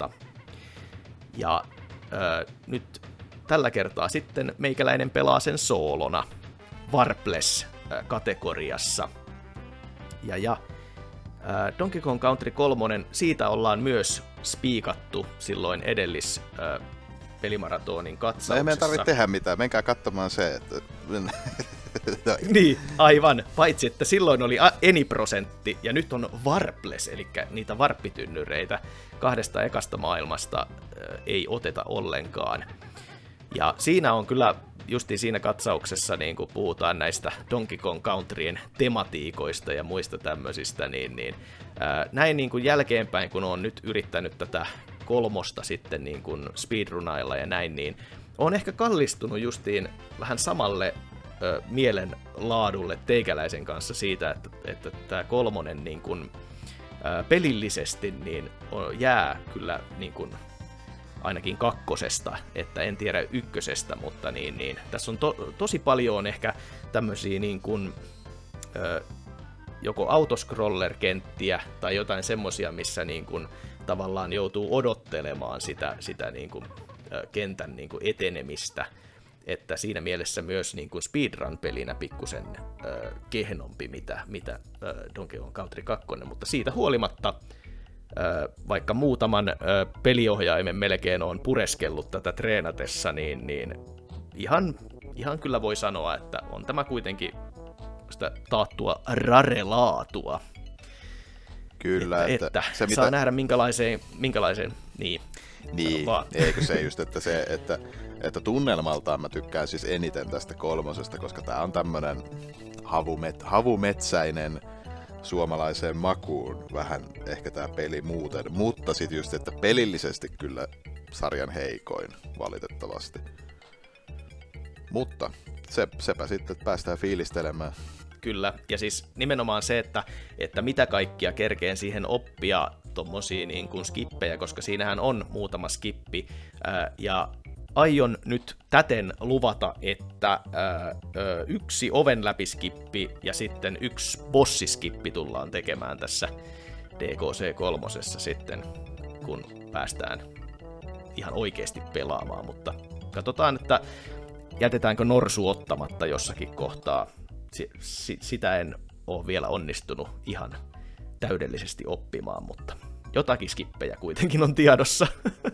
Ja nyt tällä kertaa sitten meikäläinen pelaa sen soolona Warbless kategoriassa. Ja Donkey Kong Country 3, siitä ollaan myös spiikattu silloin pelimaratonin katsauksessa. No ei meidän tarvitse tehdä mitään, menkää katsomaan se, että... Niin, aivan. Paitsi, että silloin oli eniprosentti ja nyt on Warpless, eli niitä varppitynnyreitä 2 ekasta maailmasta ei oteta ollenkaan. Ja siinä on kyllä, justiin siinä katsauksessa, niin kun puhutaan näistä Donkey Kong Countryn tematiikoista ja muista tämmöisistä, niin näin niin kuin jälkeenpäin, kun on nyt yrittänyt tätä 3 sitten niin kuin speedrunailla ja näin, niin on ehkä kallistunut justiin vähän samalle mielenlaadulle teikäläisen kanssa siitä, että tämä 3 niin kuin, pelillisesti niin jää kyllä niin kuin, ainakin 2, että en tiedä 1, mutta niin. Tässä on tosi paljon ehkä tämmöisiä niin kuin, joko autoscroller-kenttiä tai jotain semmosia, missä niin kuin, tavallaan joutuu odottelemaan sitä niin kuin, kentän niin kuin etenemistä, että siinä mielessä myös niin kuin speedrun-pelinä pikkusen kehnompi, mitä Donkey Kong Country 2, mutta siitä huolimatta, vaikka muutaman peliohjaimen melkein on pureskellut tätä treenatessa, niin ihan kyllä voi sanoa, että on tämä kuitenkin sitä taattua rare-laatua. Kyllä, että se, saa nähdä minkälaiseen niin. Niin, eikö se just, että tunnelmaltaan mä tykkään siis eniten tästä 3, koska tää on tämmönen havumetsäinen suomalaiseen makuun vähän ehkä tää peli muuten, mutta sit just, että pelillisesti kyllä sarjan heikoin valitettavasti. Mutta sepä sitten, että päästään fiilistelemään. Kyllä, ja siis nimenomaan se, että mitä kaikkia kerkeen siihen oppia tommosia niin kuin skippejä, koska siinähän on muutama skippi, ja aion nyt täten luvata, että 1 oven läpiskippi ja sitten 1 bossiskippi tullaan tekemään tässä DKC3 sitten, kun päästään ihan oikeasti pelaamaan, mutta katsotaan, että jätetäänkö norsu ottamatta jossakin kohtaa. Sitä en ole vielä onnistunut ihan täydellisesti oppimaan, mutta jotakin skippejä kuitenkin on tiedossa.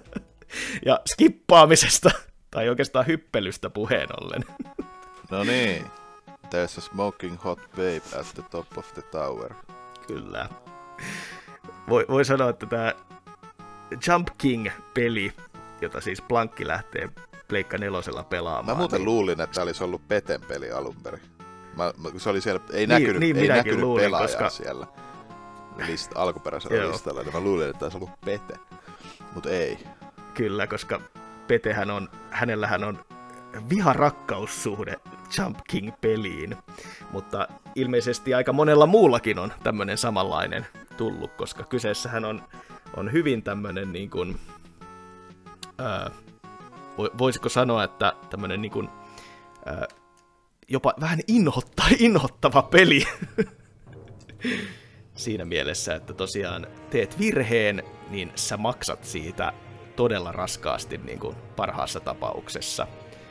Ja skippaamisesta, tai oikeastaan hyppelystä puheen ollen. No niin, there's a smoking hot babe at the top of the tower. Kyllä. Voi sanoa, että tämä Jump King-peli, jota siis Plankki lähtee Pleikka 4 pelaamaan. Mä muuten luulin, että tämä olisi ollut Peten peli alun perin. Se oli siellä, ei näkynyt luulin, pelaajaa koska... siellä alkuperäisellä listalla, niin mä luulin, että tämä olisi ollut Pete, mutta ei. Kyllä, koska hänellähän on viharakkaussuhde Jump King-peliin, mutta ilmeisesti aika monella muullakin on tämmöinen samanlainen tullut, koska kyseessähän on hyvin tämmöinen niin kuin, voisiko sanoa, että tämmöinen niin kuin, jopa vähän inhottava peli siinä mielessä, että tosiaan teet virheen, niin sä maksat siitä todella raskaasti niin kuin parhaassa tapauksessa.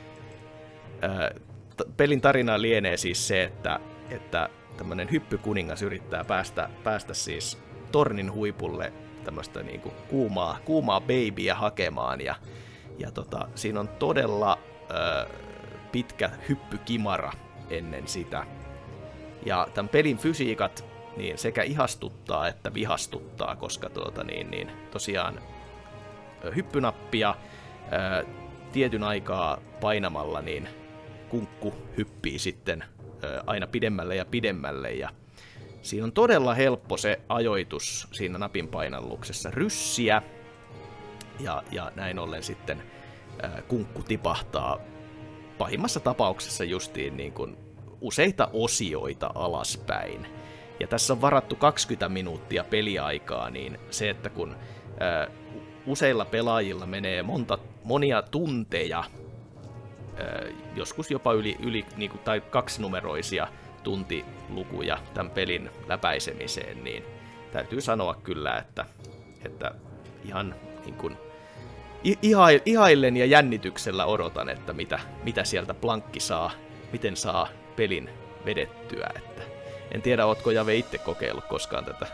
Pelin tarina lienee siis se, että tämmöinen hyppykuningas yrittää päästä siis tornin huipulle tämmöistä niin kuin kuumaa babyä hakemaan, ja siinä on todella pitkä hyppykimara ennen sitä. Ja tämän pelin fysiikat niin sekä ihastuttaa että vihastuttaa, koska tosiaan hyppynappia tietyn aikaa painamalla niin kunkku hyppii sitten aina pidemmälle ja pidemmälle, ja siinä on todella helppo se ajoitus siinä napin painalluksessa ryssiä, ja näin ollen sitten kunkku tipahtaa pahimmassa tapauksessa justiin niin kuin useita osioita alaspäin. Ja tässä on varattu 20 minuuttia peliaikaa, niin se, että kun useilla pelaajilla menee monia tunteja, joskus jopa yli niin kuin, tai 2-numeroisia tuntilukuja tämän pelin läpäisemiseen, niin täytyy sanoa kyllä, että ihan niin kuin ihaillen ja jännityksellä odotan, että mitä sieltä Plankki saa, miten saa pelin vedettyä. Että en tiedä, ootko Jave itse kokeillut koskaan tätä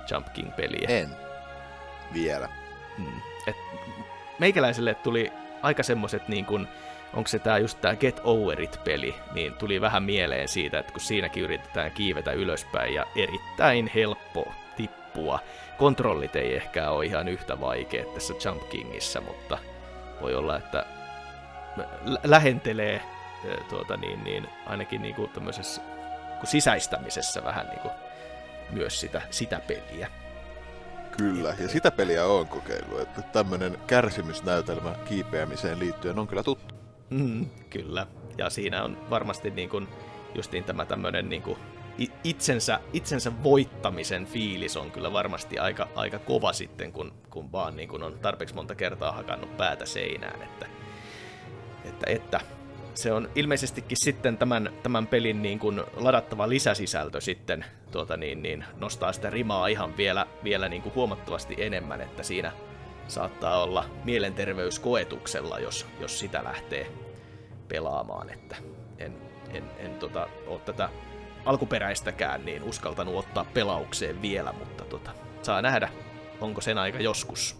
Jump King-peliä? En. Vielä. Et meikäläiselle tuli aika semmoset niin kuin, onko se just tää Get Over It-peli, niin tuli vähän mieleen siitä, että kun siinäkin yritetään kiivetä ylöspäin ja erittäin helppo tippua. Kontrollit ei ehkä ole ihan yhtä vaikeat tässä Jump Kingissä, mutta voi olla, että lähentelee ainakin niinku tämmöisessä sisäistämisessä vähän niinku myös sitä peliä. Kyllä, ja sitä peliä on kokeillut, että tämmöinen kärsimysnäytelmä kiipeämiseen liittyen on kyllä tuttu. Kyllä, ja siinä on varmasti niinku justiin tämä tämmöinen niinku itsensä voittamisen fiilis on kyllä varmasti aika kova sitten, kun vaan niin kun on tarpeeksi monta kertaa hakannut päätä seinään, että se on ilmeisestikin sitten tämän pelin niin kun ladattava lisäsisältö sitten nostaa sitä rimaa ihan vielä niin kun huomattavasti enemmän, että siinä saattaa olla mielenterveyskoetuksella, jos sitä lähtee pelaamaan, että en ole tätä alkuperäistäkään niin uskaltanut ottaa pelaukseen vielä, mutta saa nähdä, onko sen aika joskus.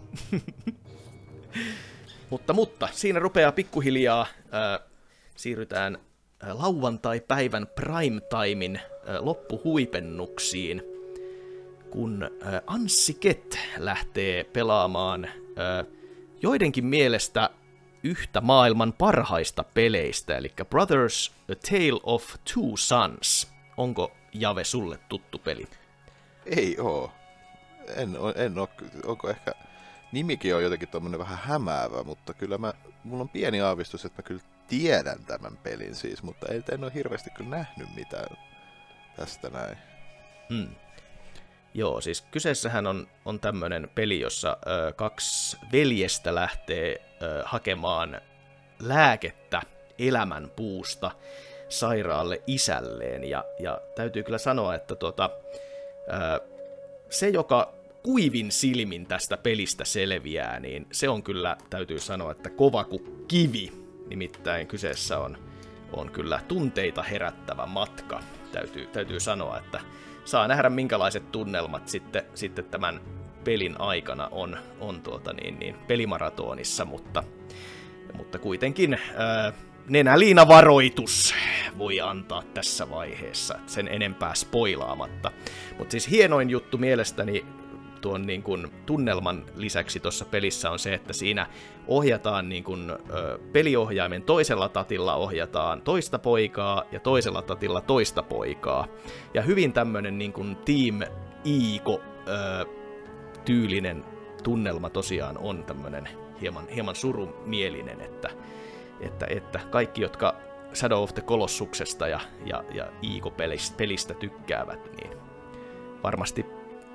mutta siinä rupeaa pikkuhiljaa, siirrytään lauantai-päivän primetimein loppuhuipennuksiin, kun Anssi Kett lähtee pelaamaan joidenkin mielestä yhtä maailman parhaista peleistä, eli Brothers: A Tale of Two Sons. Onko, Jave, sulle tuttu peli? Ei oo. En oo. Onko ehkä... Nimikin on jotenkin tommonen vähän hämäävä, mutta kyllä mulla on pieni aavistus, että mä kyllä tiedän tämän pelin siis, mutta en ole hirveästi kyllä nähnyt mitään tästä näin. Joo, siis kyseessähän on tämmönen peli, jossa kaksi veljestä lähtee hakemaan lääkettä elämänpuusta sairaalle isälleen, ja täytyy kyllä sanoa, että se, joka kuivin silmin tästä pelistä selviää, niin se on kyllä, täytyy sanoa, että kova kuin kivi. Nimittäin kyseessä on kyllä tunteita herättävä matka. Täytyy sanoa, että saa nähdä minkälaiset tunnelmat sitten tämän pelin aikana on pelimaratonissa, mutta kuitenkin nenäliinavaroitus voi antaa tässä vaiheessa, sen enempää spoilaamatta. Mutta siis hienoin juttu mielestäni tuon niin kuin tunnelman lisäksi tuossa pelissä on se, että siinä ohjataan niin kuin, peliohjaimen toisella tatilla ohjataan toista poikaa ja toisella tatilla toista poikaa. Ja hyvin tämmönen niin kuin Team Ico tyylinen tunnelma tosiaan on tämmönen hieman surumielinen, että kaikki, jotka Shadow of the Colossuksesta ja Ico-pelistä tykkäävät, niin varmasti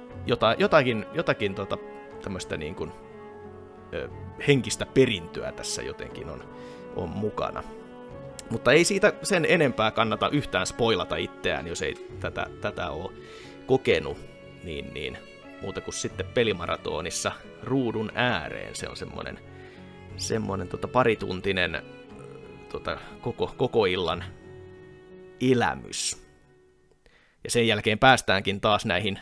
jotakin tämmöistä niin kuin, henkistä perintöä tässä jotenkin on mukana. Mutta ei siitä sen enempää kannata yhtään spoilata itseään, jos ei tätä ole kokenut, niin muuta kuin sitten pelimaratonissa ruudun ääreen. Se on semmoinen parituntinen koko illan elämys. Ja sen jälkeen päästäänkin taas näihin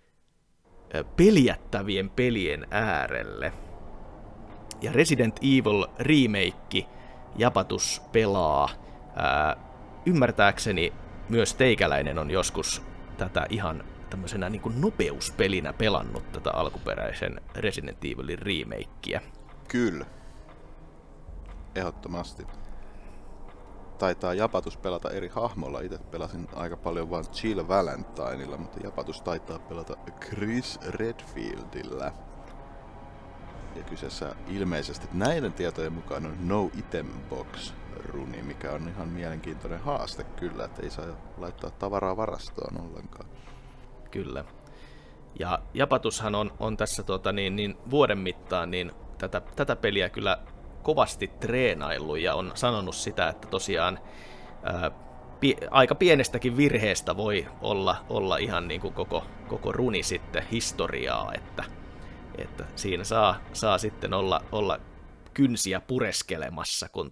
peljättävien pelien äärelle. Ja Resident Evil remake Japatus pelaa. Ymmärtääkseni myös teikäläinen on joskus tätä ihan tämmöisenä niin kuin nopeuspelinä pelannut tätä alkuperäisen Resident Evilin remakea. Kyllä. Ehdottomasti. Taitaa Japatus pelata eri hahmolla. Itse pelasin aika paljon vain Jill Valentinella, mutta Japatus taitaa pelata Chris Redfieldillä. Ja kyseessä ilmeisesti näiden tietojen mukaan on No Item Box runi, mikä on ihan mielenkiintoinen haaste kyllä, että ei saa laittaa tavaraa varastoon ollenkaan. Kyllä. Ja Japatushan on tässä vuoden mittaan niin tätä peliä kyllä kovasti treenaillut ja on sanonut sitä, että tosiaan aika pienestäkin virheestä voi olla ihan niin kuin koko runi sitten historiaa, että siinä saa sitten olla kynsiä pureskelemassa, kun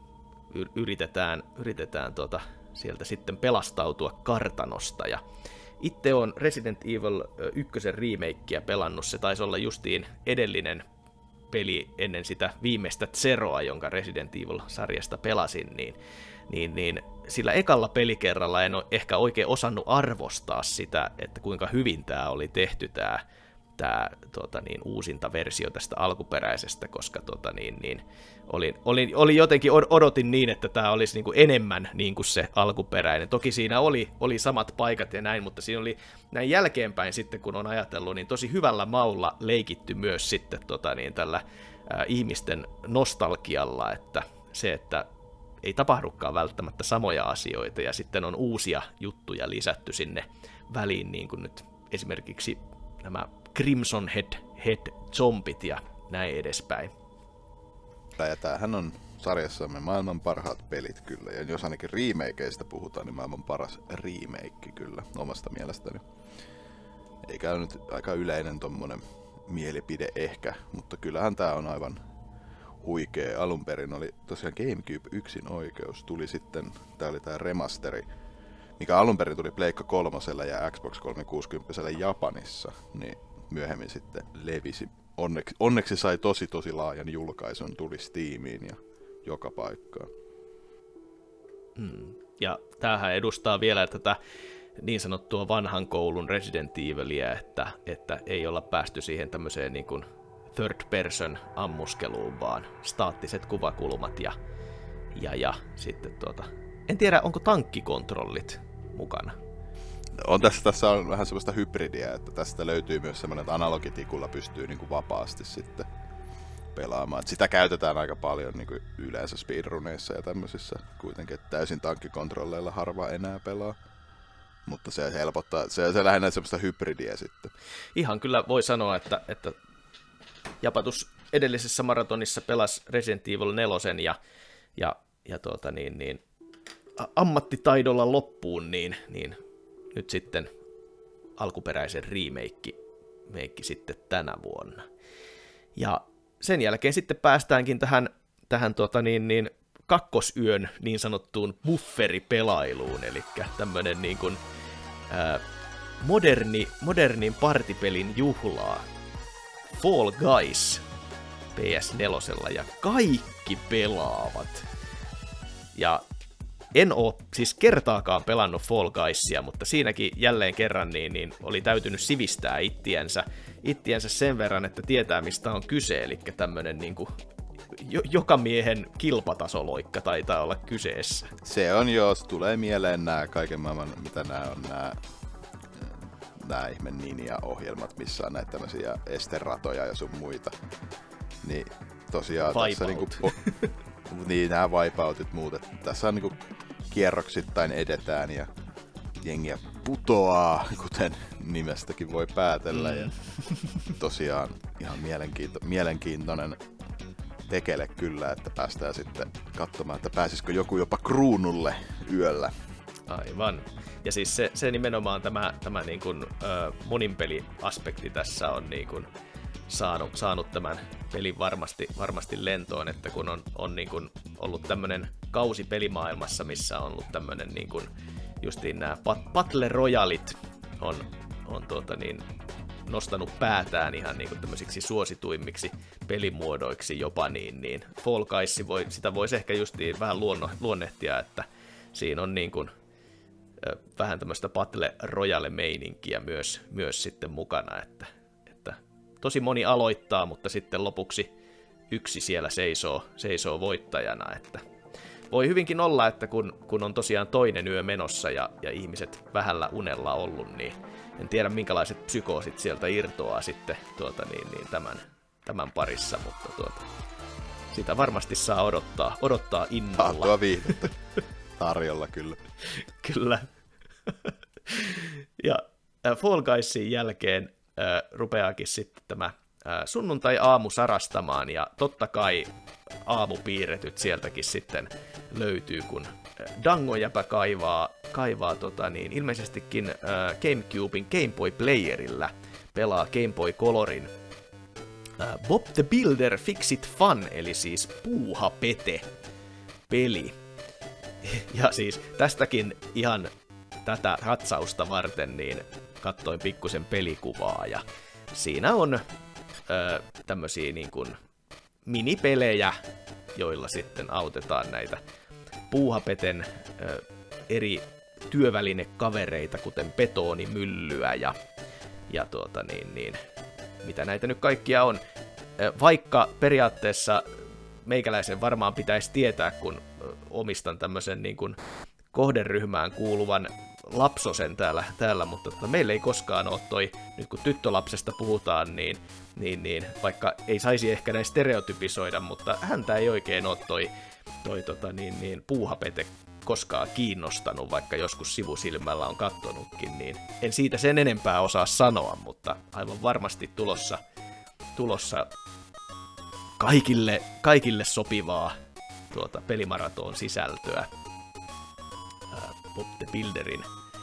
yritetään sieltä sitten pelastautua kartanosta. Ja itse on Resident Evil 1 remakeä pelannut, se taisi olla justiin edellinen peli ennen sitä viimeistä Zeroa, jonka Resident Evil-sarjasta pelasin, niin sillä ekalla pelikerralla en ole ehkä oikein osannut arvostaa sitä, että kuinka hyvin tämä oli tehty tämä uusinta versio tästä alkuperäisestä, koska oli jotenkin odotin niin, että tämä olisi niinku enemmän niin kuin se alkuperäinen. Toki siinä oli samat paikat ja näin, mutta siinä oli näin jälkeenpäin sitten, kun on ajatellut, niin tosi hyvällä maulla leikitty myös sitten tällä ihmisten nostalgialla, että se, että ei tapahdukaan välttämättä samoja asioita, ja sitten on uusia juttuja lisätty sinne väliin, niin kuin nyt esimerkiksi nämä Crimson Head zombit ja näin edespäin. Ja tämähän on sarjassamme maailman parhaat pelit kyllä, ja jos ainakin remakeista puhutaan, niin maailman paras remake kyllä, omasta mielestäni. Eikä ole nyt aika yleinen tommonen mielipide ehkä, mutta kyllähän tää on aivan huikea. Alun perin oli tosiaan GameCube yksin oikeus, tuli sitten, tää oli tää remasteri, mikä alun perin tuli Pleikka 3 ja Xbox 360 Japanissa, niin myöhemmin sitten levisi. Onneksi sai tosi laajan julkaisun, tuli Steamiin ja joka paikkaan. Ja tämähän edustaa vielä tätä niin sanottua vanhan koulun Resident Evilia, että ei olla päästy siihen tämmöiseen niin kuin third person ammuskeluun, vaan staattiset kuvakulmat ja sitten en tiedä, onko tankkikontrollit mukana. Tässä on vähän semmoista hybridiä, että tästä löytyy myös semmoinen, että analogitikulla pystyy niin kuin vapaasti sitten pelaamaan. Sitä käytetään aika paljon niin kuin yleensä speedruneissa ja tämmöisissä kuitenkin, että täysin tankkikontrolleilla harva enää pelaa. Mutta se helpottaa, se lähinnä semmoista hybridiä sitten. Ihan kyllä voi sanoa, että Japatus edellisessä maratonissa pelasi Resident Evil 4 ja ammattitaidolla loppuun, niin nyt sitten alkuperäisen remake sitten tänä vuonna. Ja sen jälkeen sitten päästäänkin tähän kakkosyön niin sanottuun bufferipelailuun, eli tämmönen niin kuin modernin partipelin juhlaa. Fall Guys PS4 ja kaikki pelaavat. Ja en oo siis kertaakaan pelannut Fall Guysia, mutta siinäkin jälleen kerran niin oli täytynyt sivistää ittiänsä sen verran, että tietää mistä on kyse, eli tämmönen niinku joka miehen kilpatasoloikka taitaa olla kyseessä. Se on jos tulee mieleen nämä kaiken maailman, mitä nämä on nämä ihme Ninja-ohjelmat, missä on näitä tämmöisiä esteratoja ja sun muita. Niin tosiaan tässä niinku niin nämä wipeoutit muut, että tässä on niinku kierroksittain edetään ja jengiä putoaa, kuten nimestäkin voi päätellä. Ja tosiaan ihan mielenkiintoinen tekele kyllä, että päästään sitten katsomaan, että pääsisikö joku jopa kruunulle yöllä. Aivan. Ja siis se nimenomaan tämä niin kuin, moninpeliaspekti tässä on niin kuin saanut tämän pelin varmasti lentoon, että kun on niin kuin ollut tämmöinen kausi pelimaailmassa, missä on ollut tämmöinen niin kuin justiin nämä Battle Royalit on nostanut päätään ihan niin kuin tämmöisiksi suosituimmiksi pelimuodoiksi jopa, niin Fall Guys sitä voisi ehkä justiin vähän luonnehtia, että siinä on niin kuin vähän tämmöistä Battle Royale-meininkiä myös sitten mukana, että tosi moni aloittaa, mutta sitten lopuksi yksi siellä seisoo voittajana, että voi hyvinkin olla, että kun on tosiaan toinen yö menossa ja ihmiset vähällä unella ollut, niin en tiedä minkälaiset psykoosit sieltä irtoaa sitten tämän parissa, mutta sitä varmasti saa odottaa innolla. Tahtoa viihdettä tarjolla kyllä. Kyllä. Ja Fall Guysin jälkeen rupeaakin sitten tämä sunnuntai-aamu sarastamaan, ja totta kai aamupiirretyt sieltäkin sitten löytyy, kun Dangojäpä kaivaa ilmeisestikin GameCuben Game Boy Playerillä pelaa Game Boy Colorin Bob the Builder Fix It Fun, eli siis puuhapete-peli. Ja siis tästäkin ihan tätä katsausta varten niin katsoin pikkusen pelikuvaa, ja siinä on tämmöisiä niin kuin minipelejä, joilla sitten autetaan näitä puuhapeten eri työvälinekavereita, kuten betonimyllyä ja mitä näitä nyt kaikkia on. Vaikka periaatteessa meikäläisen varmaan pitäisi tietää, kun omistan tämmöisen niin kuin kohderyhmään kuuluvan lapsosen täällä, mutta meillä ei koskaan ole toi, nyt kun tyttölapsesta puhutaan, niin vaikka ei saisi ehkä näin stereotypisoida, mutta häntä ei oikein ole toi puuhapete koskaan kiinnostanut, vaikka joskus sivusilmällä on kattonutkin, niin en siitä sen enempää osaa sanoa, mutta aivan varmasti tulossa kaikille sopivaa pelimaraton sisältöä Bob the Builderin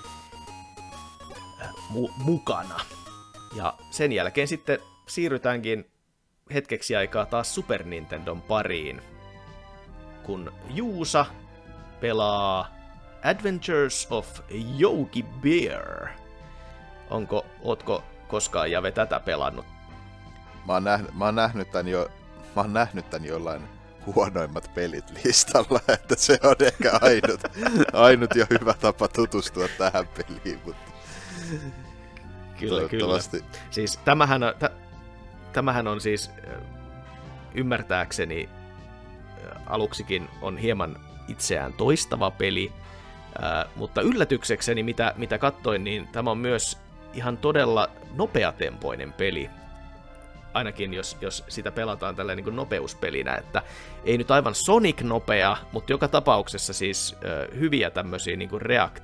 mukana. Ja sen jälkeen sitten siirrytäänkin hetkeksi aikaa taas Super Nintendon pariin, kun Juusa pelaa Adventures of Yogi Bear. Ootko koskaan, Jave, tätä pelannut? Mä oon nähnyt tän jollain huonoimmat pelit listalla, että se on ehkä ainut ja hyvä tapa tutustua tähän peliin, mutta kyllä. Siis tämähän on siis ymmärtääkseni aluksikin on hieman itseään toistava peli, mutta yllätyksekseni, mitä katsoin, niin tämä on myös ihan todella nopeatempoinen peli. Ainakin jos sitä pelataan tällä niin kuin nopeuspelinä, että ei nyt aivan Sonic-nopea, mutta joka tapauksessa siis hyviä tämmöisiä niin kuin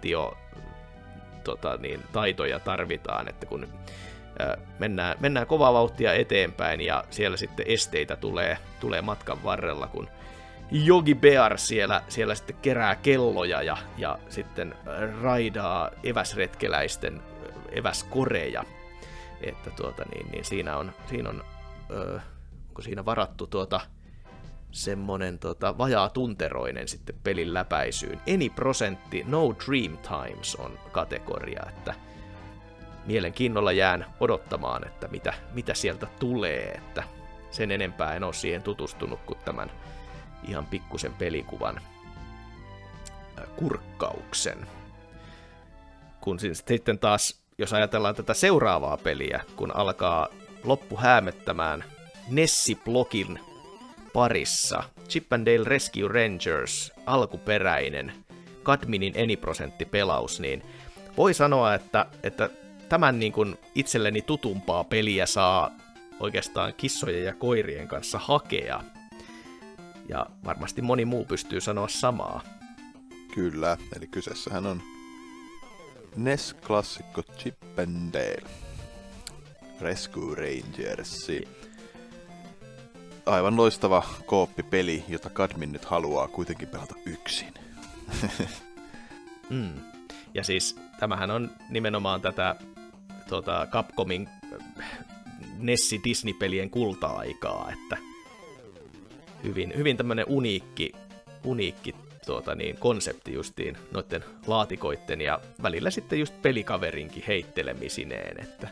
taitoja tarvitaan, että kun mennään kovaa vauhtia eteenpäin ja siellä sitten esteitä tulee matkan varrella, kun Yogi Bear siellä sitten kerää kelloja ja sitten raidaa eväsretkeläisten eväskoreja. Että siinä on onko siinä varattu semmonen vajaatunteroinen sitten pelin läpäisyyn. Any prosentti, no dream times on kategoria, että mielenkiinnolla jään odottamaan, että mitä sieltä tulee, että sen enempää en ole siihen tutustunut kuin tämän ihan pikkusen pelikuvan kurkkauksen. Kun sitten taas, jos ajatellaan tätä seuraavaa peliä, kun alkaa loppu häämöttämään Nessi-blokin parissa, Chip and Dale Rescue Rangers, alkuperäinen Cadminin eniprosenttipelaus, niin voi sanoa, että tämän niin kuin itselleni tutumpaa peliä saa oikeastaan kissojen ja koirien kanssa hakea. Ja varmasti moni muu pystyy sanoa samaa. Kyllä, eli kyseessähän on NES-klassikko Chip and Dale Rescue Rangers. Aivan loistava kooppipeli, jota Cadmin nyt haluaa kuitenkin pelata yksin. Ja siis tämähän on nimenomaan tätä Capcomin Nessi Disney-pelien kulta-aikaa, että hyvin tämmönen uniikki konsepti justiin noiden laatikoitten ja välillä sitten just pelikaverinkin heittelemisineen, että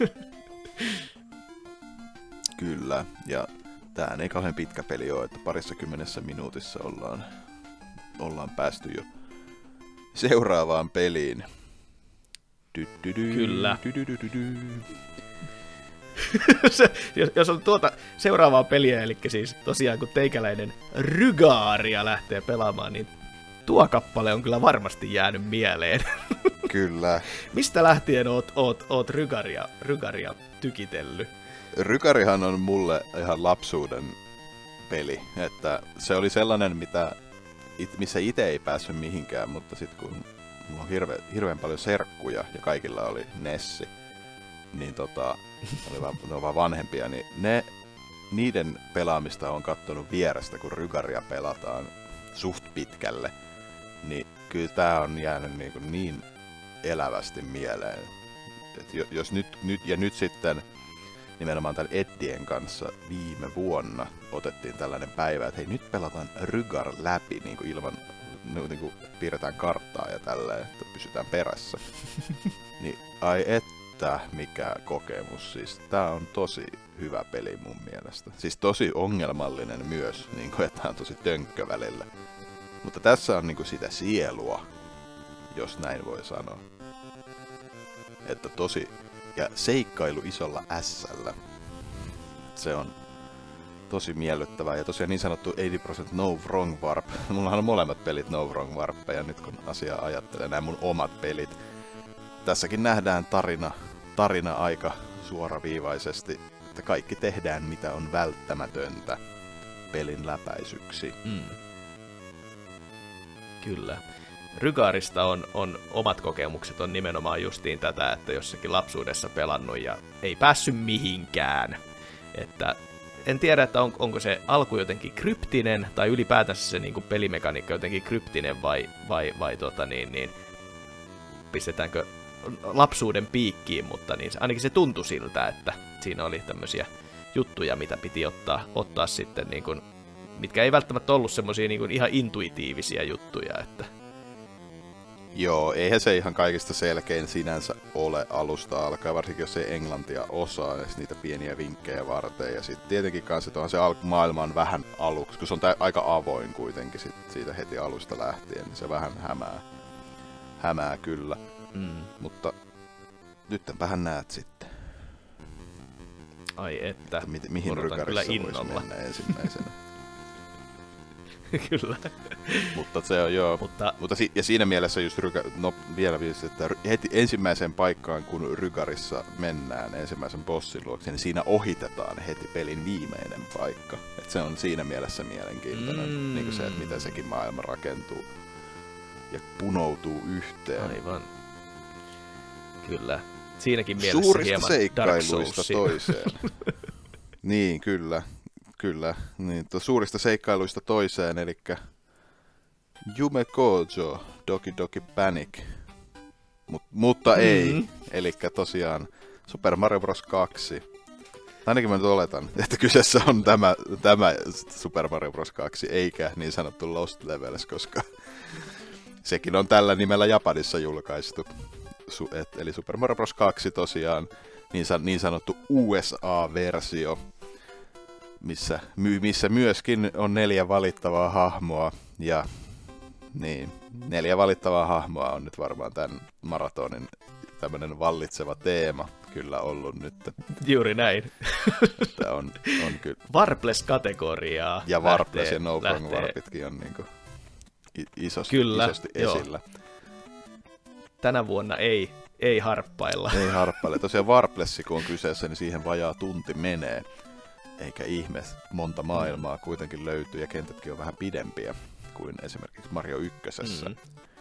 Kyllä, ja tää ei kauhean pitkä peli ole, että 20 minuutissa ollaan päästy jo seuraavaan peliin. Kyllä. Jos on seuraavaa peliä, eli siis tosiaan kun teikäläinen Rygaria lähtee pelaamaan, niin tuo kappale on kyllä varmasti jäänyt mieleen. Kyllä. Mistä lähtien oot Rygaria tykitellyt? Rygarihan on mulle ihan lapsuuden peli, että se oli sellainen, missä itse ei päässyt mihinkään, mutta sitten kun mulla on hirveän paljon serkkuja ja kaikilla oli Nessi, niin ne on vaan vanhempia, niin niiden pelaamista on kattonut vierestä, kun Rygaria pelataan suht pitkälle, niin kyllä tää on jäänyt niin elävästi mieleen. Et jos nyt sitten nimenomaan tämän Eddien kanssa viime vuonna otettiin tällainen päivä, että hei, nyt pelataan Rygar läpi niin kuin ilman niin kuin piirretään karttaa ja tälleen, että pysytään perässä. Niin ai että mikä kokemus. Siis tää on tosi hyvä peli mun mielestä. Siis tosi ongelmallinen myös, niin kuin, että tää on tosi tönkkö välillä. Mutta tässä on niin kuin sitä sielua, jos näin voi sanoa. Että tosi... Ja seikkailu isolla S:llä. Se on tosi miellyttävää. Ja tosiaan niin sanottu 80% no wrong warp. Mullahan on molemmat pelit no wrong warppeja nyt kun asiaa ajattelen. Nämä mun omat pelit. Tässäkin nähdään tarina aika suoraviivaisesti. Että kaikki tehdään mitä on välttämätöntä pelin läpäisyksi. Kyllä. Rygarista on omat kokemukset on nimenomaan justiin tätä, että jossakin lapsuudessa pelannut ja ei päässyt mihinkään. Että en tiedä, että onko se alku jotenkin kryptinen tai ylipäätänsä se niinku pelimekaniikka jotenkin kryptinen vai pistetäänkö lapsuuden piikkiin, mutta niin ainakin se tuntui siltä, että siinä oli tämmöisiä juttuja, mitä piti ottaa sitten, niin kuin, mitkä ei välttämättä ollut semmoisia niin kuin ihan intuitiivisia juttuja, että joo, eihän se ihan kaikista selkein sinänsä ole alusta alkaen, varsinkin jos ei englantia osaa, ja niitä pieniä vinkkejä varten. Ja sitten tietenkin kanssa, että se maailma on vähän aluksi, kun se on aika avoin kuitenkin siitä heti alusta lähtien, niin se vähän hämää kyllä. Mutta nyttenpähän näet sitten. Ai että mihin Rygarissa voisi mennä ensimmäisenä. Kyllä. Mutta se on joo. Ja siinä mielessä just vielä että heti ensimmäiseen paikkaan, kun Rygarissa mennään ensimmäisen bossin luokse, niin siinä ohitetaan heti pelin viimeinen paikka. Et se on siinä mielessä mielenkiintoinen, niin kuin se, että miten sekin maailma rakentuu ja punoutuu yhteen. Aivan. Kyllä. Siinäkin mielessä suurista hieman seikkailuista toiseen. Niin, kyllä. Kyllä, niin suurista seikkailuista toiseen, eli Yume Kojo, Doki Doki Panic, mutta ei, eli tosiaan Super Mario Bros. 2. Ainakin mä nyt oletan, että kyseessä on tämä Super Mario Bros. 2, eikä niin sanottu Lost Levels, koska sekin on tällä nimellä Japanissa julkaistu. Eli Super Mario Bros. 2 tosiaan, niin sanottu USA-versio. Missä myöskin on 4 valittavaa hahmoa, ja niin, 4 valittavaa hahmoa on nyt varmaan tämän maratonin tämmöinen vallitseva teema kyllä ollut nyt. Juuri näin. Tämä on kyllä. Warpless-kategoriaa. Ja Warpless ja No Wrong Warpitkin on niinku isosti esillä. Tänä vuonna ei harppailla. Ei harppailla. Tosiaan Warplessi kun on kyseessä, niin siihen vajaa tunti menee. Eikä ihme, monta maailmaa kuitenkin löytyy ja kentätkin on vähän pidempiä kuin esimerkiksi Mario 1:ssä.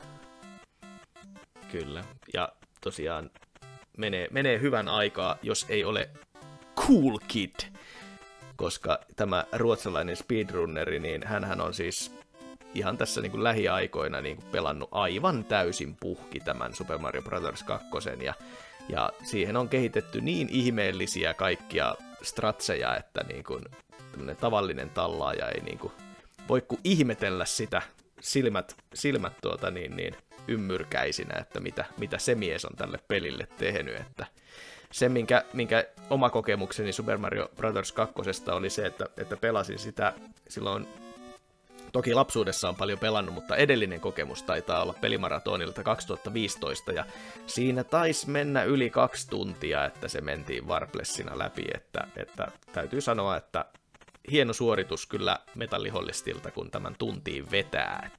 Kyllä, ja tosiaan menee hyvän aikaa, jos ei ole Cool Kid, koska tämä ruotsalainen speedrunneri, niin hänhän on siis ihan tässä niin kuin lähiaikoina niin kuin pelannut aivan täysin puhki tämän Super Mario Bros. 2, ja siihen on kehitetty niin ihmeellisiä kaikkia stratseja, että niin kuin tämmöinen tavallinen tallaaja ei niin kuin voi kuin ihmetellä sitä silmät ymmyrkäisinä, että mitä se mies on tälle pelille tehnyt. Että se, minkä oma kokemukseni Super Mario Bros. 2 oli se, että pelasin sitä silloin, toki lapsuudessa on paljon pelannut, mutta edellinen kokemus taitaa olla pelimaratonilta 2015, ja siinä taisi mennä yli 2 tuntia, että se mentiin Warplessina läpi, että täytyy sanoa, että hieno suoritus kyllä Metallihollistilta, kun tämän tuntiin vetää,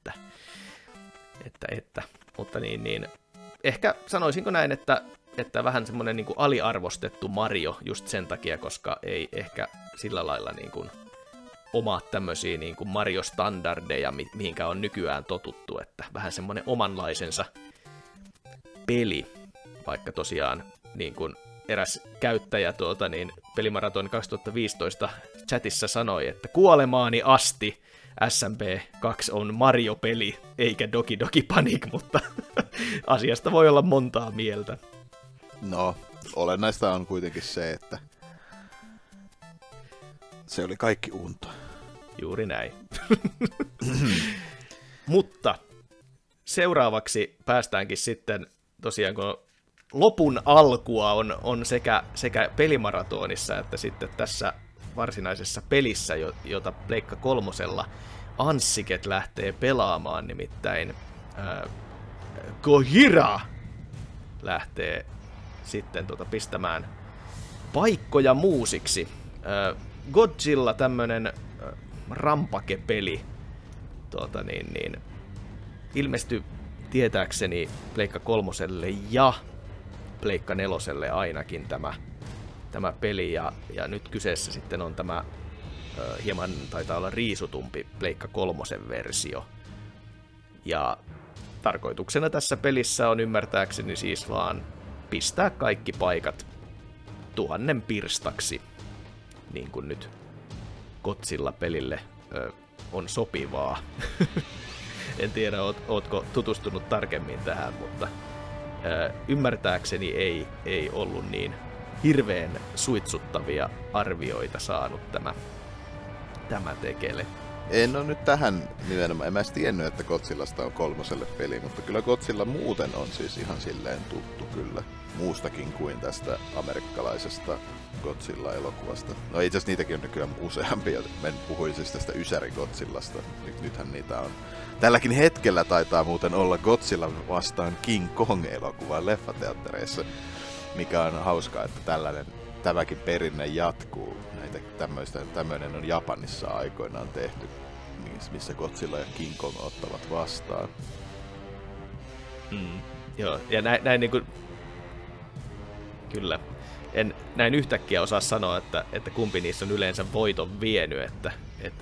mutta niin, ehkä sanoisinko näin, että vähän semmoinen niin kuin aliarvostettu Mario just sen takia, koska ei ehkä sillä lailla niin kuin omaa tämmöisiä niin kuin Mario-standardeja, mihinkä on nykyään totuttu, että vähän semmoinen omanlaisensa peli, vaikka tosiaan niin kuin eräs käyttäjä Pelimaraton 2015 chatissa sanoi, että kuolemaani asti SMP2 on Mario-peli, eikä Doki Doki Panic, mutta asiasta voi olla montaa mieltä. No, olennaista on kuitenkin se, että se oli kaikki unta. Juuri näin. Mutta seuraavaksi päästäänkin sitten tosiaan, kun lopun alkua on sekä pelimaratonissa että sitten tässä varsinaisessa pelissä, jota Pleikka 3:lla Anssiket lähtee pelaamaan, nimittäin Gojira lähtee sitten pistämään paikkoja muusiksi. Godzilla, tämmönen rampakepeli, ilmestyi tietääkseni Pleikka 3:lle ja Pleikka 4:lle ainakin tämä peli, ja nyt kyseessä sitten on tämä hieman taitaa olla riisutumpi Pleikka 3:n versio. Ja tarkoituksena tässä pelissä on ymmärtääkseni siis vaan pistää kaikki paikat 1000 pirstaksi, niin kuin nyt Godzilla-pelille on sopivaa. En tiedä, ootko tutustunut tarkemmin tähän, mutta ymmärtääkseni ei ollut niin hirveän suitsuttavia arvioita saanut tämä tekele. En ole nyt tähän nimenomaan. En mä edes tiennyt, että Godzillasta on 3:lle peli, mutta kyllä Godzilla muuten on siis ihan silleen tuttu kyllä. Muustakin kuin tästä amerikkalaisesta Godzilla-elokuvasta. No itse asiassa niitäkin on nykyään useampia. Mä puhuin siis tästä Ysäri Godzillasta. Nythän niitä on. Tälläkin hetkellä taitaa muuten olla Godzilla vastaan King Kong-elokuva leffateattereissa, mikä on hauskaa, että tämäkin perinne jatkuu. Tämmöinen on Japanissa aikoinaan tehty, missä Godzilla ja King Kong ottavat vastaan. Joo, ja näin niin kuin... Kyllä. En näin yhtäkkiä osaa sanoa, että kumpi niissä on yleensä voiton vienyt, että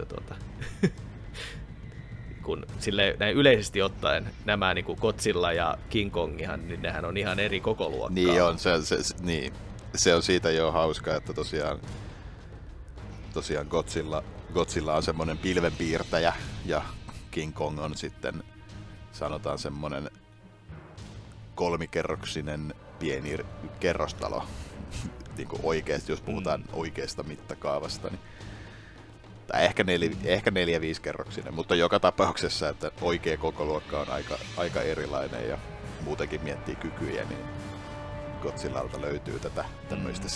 kun silleen, näin yleisesti ottaen nämä niin kuin Godzilla ja King Kongihan, niin nehän on ihan eri kokoluokkaa. Niin on, se on siitä jo hauskaa, että tosiaan Godzilla on semmoinen pilvenpiirtäjä ja King Kong on sitten sanotaan semmoinen 3-kerroksinen pieni kerrostalo. Niin kuin oikeasti, jos puhutaan oikeasta mittakaavasta, niin tai ehkä 4-5-kerroksinen, mutta joka tapauksessa, että oikea kokoluokka on aika erilainen ja muutenkin miettii kykyjä, niin Godzillalta löytyy tätä tämmöistä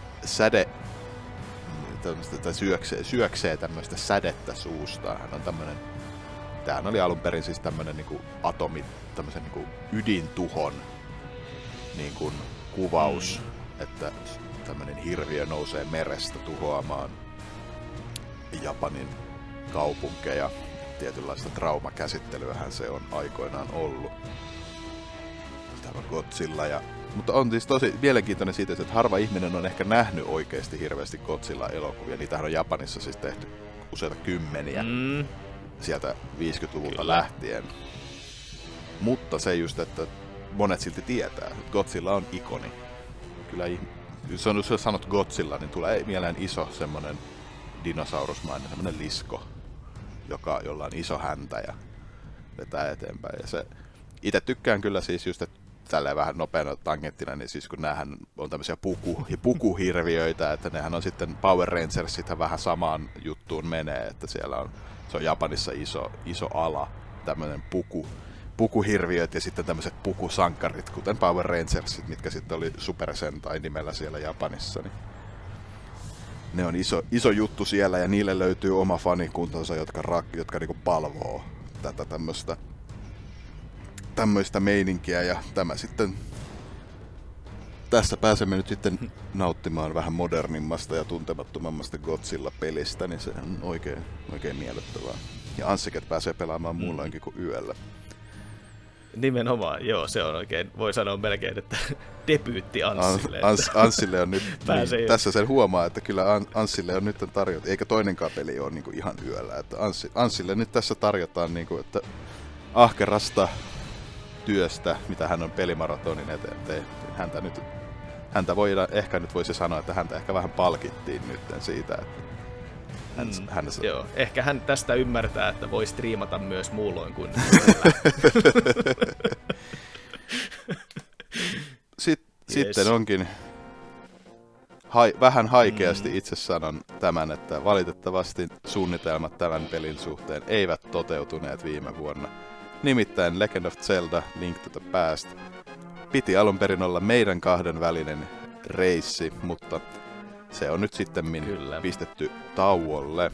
syöksee tämmöistä sädettä suustaan. Hän on tämmönen, tämähän oli alun perin siis tämmönen niinku tämmösen niinku ydintuhon niinku kuvaus, että tämmönen hirviö nousee merestä tuhoamaan Japanin kaupunkeja. Tietynlaista traumakäsittelyähän se on aikoinaan ollut. Tämä Godzilla mutta on siis tosi mielenkiintoinen siitä, että harva ihminen on ehkä nähnyt oikeasti hirveästi Godzilla-elokuvia. Niitähän on Japanissa siis tehty useita kymmeniä sieltä 50-luvulta lähtien. Mutta se just, että monet silti tietää, että Godzilla on ikoni. Kyllä jos sanot Godzilla, niin tulee mieleen iso semmonen dinosaurusmainen, semmonen lisko, jolla on iso häntä ja vetää eteenpäin. Ja se, itse tykkään kyllä siis just, että tälleen vähän nopeana tangenttina, niin siis kun näähän on tämmöisiä pukuhirviöitä, että nehän on sitten Power Rangersithän vähän samaan juttuun menee, että siellä on, se on Japanissa iso ala, tämmöinen pukuhirviöt ja sitten tämmöiset pukusankarit, kuten Power Rangersit, mitkä sitten oli Super Sentai nimellä siellä Japanissa, niin ne on iso juttu siellä ja niille löytyy oma fanikuntansa, jotka niinku palvoo tätä tämmöistä meininkiä ja tämä sitten tässä pääsemme nyt sitten nauttimaan vähän modernimmasta ja tuntemattomammasta Godzilla-pelistä, niin se on oikein miellyttävää. Ja Anssiket pääsee pelaamaan muulloinkin kuin yöllä. Nimenomaan, joo, se on oikein, voi sanoa melkein, että debyytti Anssille. Anssille on nyt, niin, tässä sen huomaa, että kyllä Anssille on nyt tarjota, eikä toinenkaan peli ole niin kuin ihan yöllä. Että Anssille nyt tässä tarjotaan, niin kuin, että ahkerasta työstä, mitä hän on pelimaratonin eteen tehty. Häntä voidaan, ehkä nyt voisi sanoa, että häntä ehkä vähän palkittiin nyt siitä, että joo, ehkä hän tästä ymmärtää, että voi striimata myös muulloin kuin Sitten onkin vähän haikeasti itse sanon tämän, että valitettavasti suunnitelmat tämän pelin suhteen eivät toteutuneet viime vuonna. Nimittäin Legend of Zelda Link to the Past piti alun perin olla meidän kahden välinen reissi, mutta se on nyt sitten pistetty tauolle.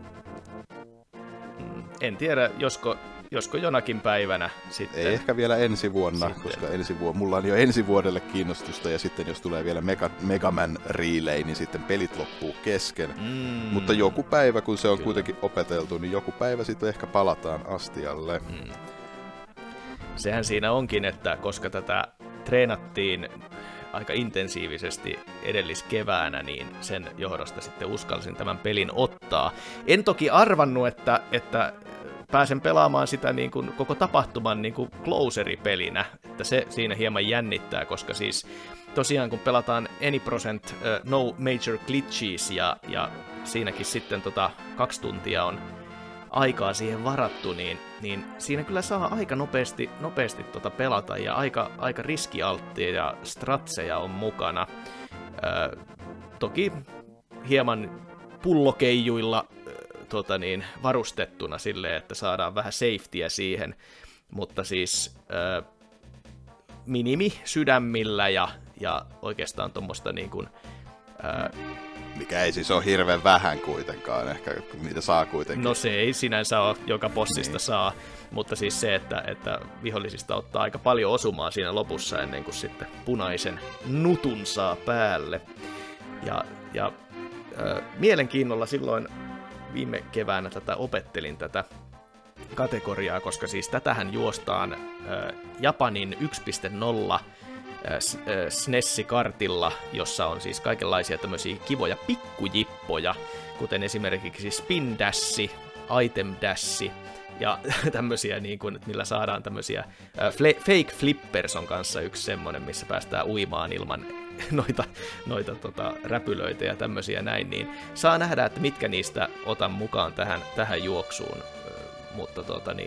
En tiedä, josko jonakin päivänä sitten. Ei ehkä vielä ensi vuonna, sitten. Koska mulla on jo ensi vuodelle kiinnostusta, ja sitten jos tulee vielä Mega Man Relay, niin sitten pelit loppuu kesken. Mutta joku päivä, kun se on kuitenkin opeteltu, niin joku päivä sitten ehkä palataan astialle. Sehän siinä onkin, että koska tätä treenattiin aika intensiivisesti edelliskeväänä, niin sen johdosta sitten uskalsin tämän pelin ottaa. En toki arvannut, että pääsen pelaamaan sitä niin kuin koko tapahtuman niin kuin closeri-pelinä, että se siinä hieman jännittää, koska siis tosiaan kun pelataan any% no major glitches ja siinäkin sitten 2 tuntia on aikaa siihen varattu, niin siinä kyllä saa aika nopeasti pelata ja aika riskialttia ja stratseja on mukana. Toki hieman pullokeijuilla varustettuna silleen, että saadaan vähän safetyä siihen, mutta siis minimi sydämillä ja oikeastaan tuommoista niin kuin mikä ei siis ole hirveän vähän kuitenkaan, ehkä niitä saa kuitenkin. No se ei sinänsä ole, joka bossista saa, mutta siis se, että vihollisista ottaa aika paljon osumaa siinä lopussa ennen kuin sitten punaisen nutun saa päälle. Ja mielenkiinnolla silloin viime keväänä opettelin tätä kategoriaa, koska siis tätähän juostaan Japanin 1.0 SNES-kartilla, jossa on siis kaikenlaisia tämmöisiä kivoja pikkujippoja, kuten esimerkiksi Spin Dash, Item Dash ja tämmöisiä, niin kuin, millä saadaan tämmöisiä Fake Flippers on kanssa yksi semmonen, missä päästään uimaan ilman noita räpylöitä ja tämmöisiä näin, niin saa nähdä, että mitkä niistä otan mukaan tähän juoksuun, mutta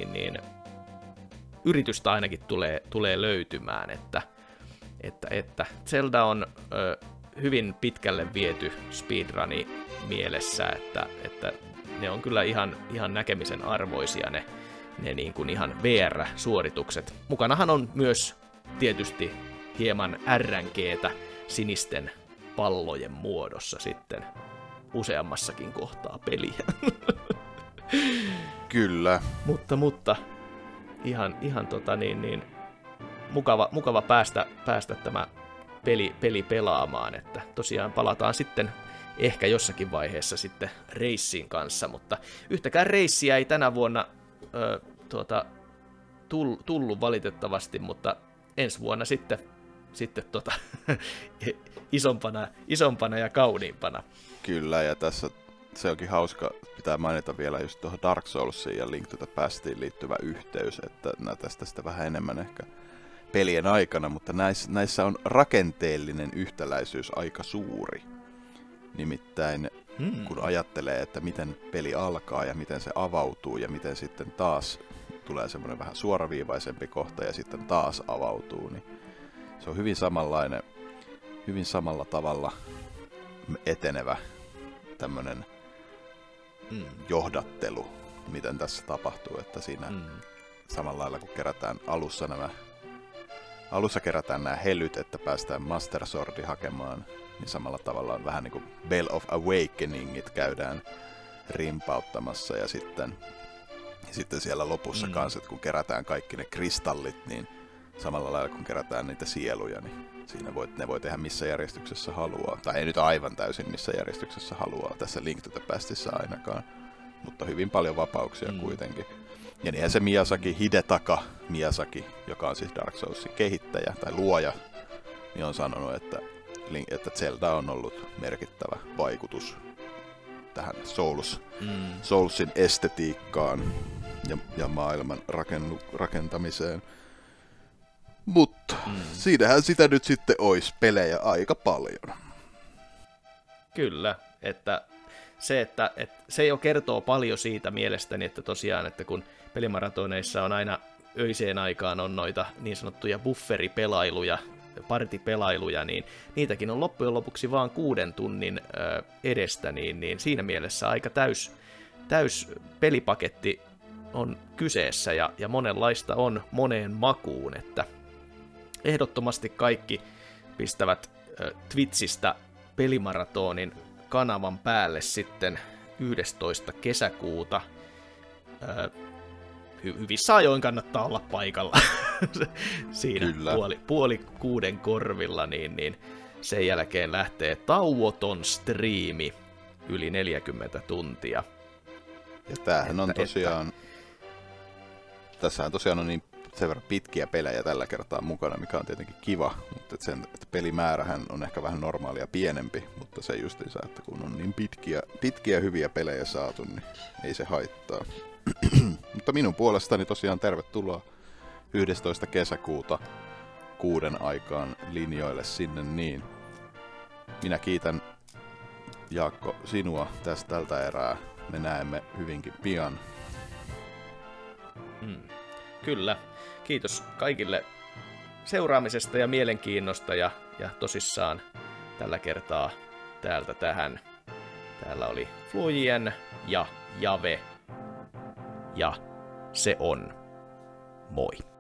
yritystä ainakin tulee löytymään, että Zelda on hyvin pitkälle viety speedruni mielessä, että ne on kyllä ihan näkemisen arvoisia ne niin kuin ihan VR-suoritukset. Mukanahan on myös tietysti hieman RNG:tä sinisten pallojen muodossa sitten useammassakin kohtaa peliä. Kyllä. Mutta ihan mukava päästä tämä peli pelaamaan, että tosiaan palataan sitten ehkä jossakin vaiheessa sitten reissiin kanssa, mutta yhtäkään reissiä ei tänä vuonna tullut valitettavasti, mutta ensi vuonna sitten isompana ja kauniimpana. Kyllä, ja tässä se onkin hauska, pitää mainita vielä just tuohon Dark Soulsiin ja Link to the Pastiin liittyvä yhteys, että tästä sitä vähän enemmän ehkä pelien aikana, mutta näissä on rakenteellinen yhtäläisyys aika suuri. Nimittäin kun ajattelee, että miten peli alkaa ja miten se avautuu ja miten sitten taas tulee semmoinen vähän suoraviivaisempi kohta ja sitten taas avautuu, niin se on hyvin samalla tavalla etenevä tämmöinen johdattelu, miten tässä tapahtuu, että siinä samalla lailla kun kerätään alussa kerätään nämä helyt, että päästään Master Swordi hakemaan, niin samalla tavalla on vähän niin kuin Bell of Awakeningit käydään rimpauttamassa ja sitten siellä lopussa kanssa, että kun kerätään kaikki ne kristallit, niin samalla lailla kun kerätään niitä sieluja, niin siinä ne voi tehdä missä järjestyksessä haluaa. Tai ei nyt aivan täysin missä järjestyksessä haluaa tässä Link to the Pastissa ainakaan, mutta hyvin paljon vapauksia kuitenkin. Ja niinhän se Hidetaka Miyazaki, joka on siis Dark Soulsin kehittäjä tai luoja, niin on sanonut, että Zelda on ollut merkittävä vaikutus tähän Soulsin estetiikkaan ja maailman rakentamiseen. Mutta siinähän sitä nyt sitten olisi pelejä aika paljon. Kyllä, että se jo kertoo paljon siitä mielestäni, että tosiaan, että kun pelimaratoneissa on aina öiseen aikaan on noita niin sanottuja bufferipelailuja, partipelailuja, niin niitäkin on loppujen lopuksi vaan 6 tunnin edestä, niin siinä mielessä aika täys pelipaketti on kyseessä ja monenlaista on moneen makuun, että ehdottomasti kaikki pistävät Twitchistä pelimaratonin kanavan päälle sitten 11. kesäkuuta. Hyvissä ajoin kannattaa olla paikalla siinä puoli 6 korvilla, niin sen jälkeen lähtee tauoton striimi yli 40 tuntia. Ja tämähän on tosiaan, tässähän tosiaan on niin sen verran pitkiä pelejä tällä kertaa mukana, mikä on tietenkin kiva, mutta että pelimäärähän on ehkä vähän normaalia pienempi, mutta se justiinsa, että kun on niin pitkiä hyviä pelejä saatu, niin ei se haittaa. Mutta minun puolestani tosiaan tervetuloa 11. kesäkuuta 6 aikaan linjoille sinne niin. Minä kiitän Jaakko sinua tästä tältä erää. Me näemme hyvinkin pian. Kyllä. Kiitos kaikille seuraamisesta ja mielenkiinnosta ja tosissaan tällä kertaa täältä tähän. Täällä oli Fluojien ja Jave. Ja se on moi.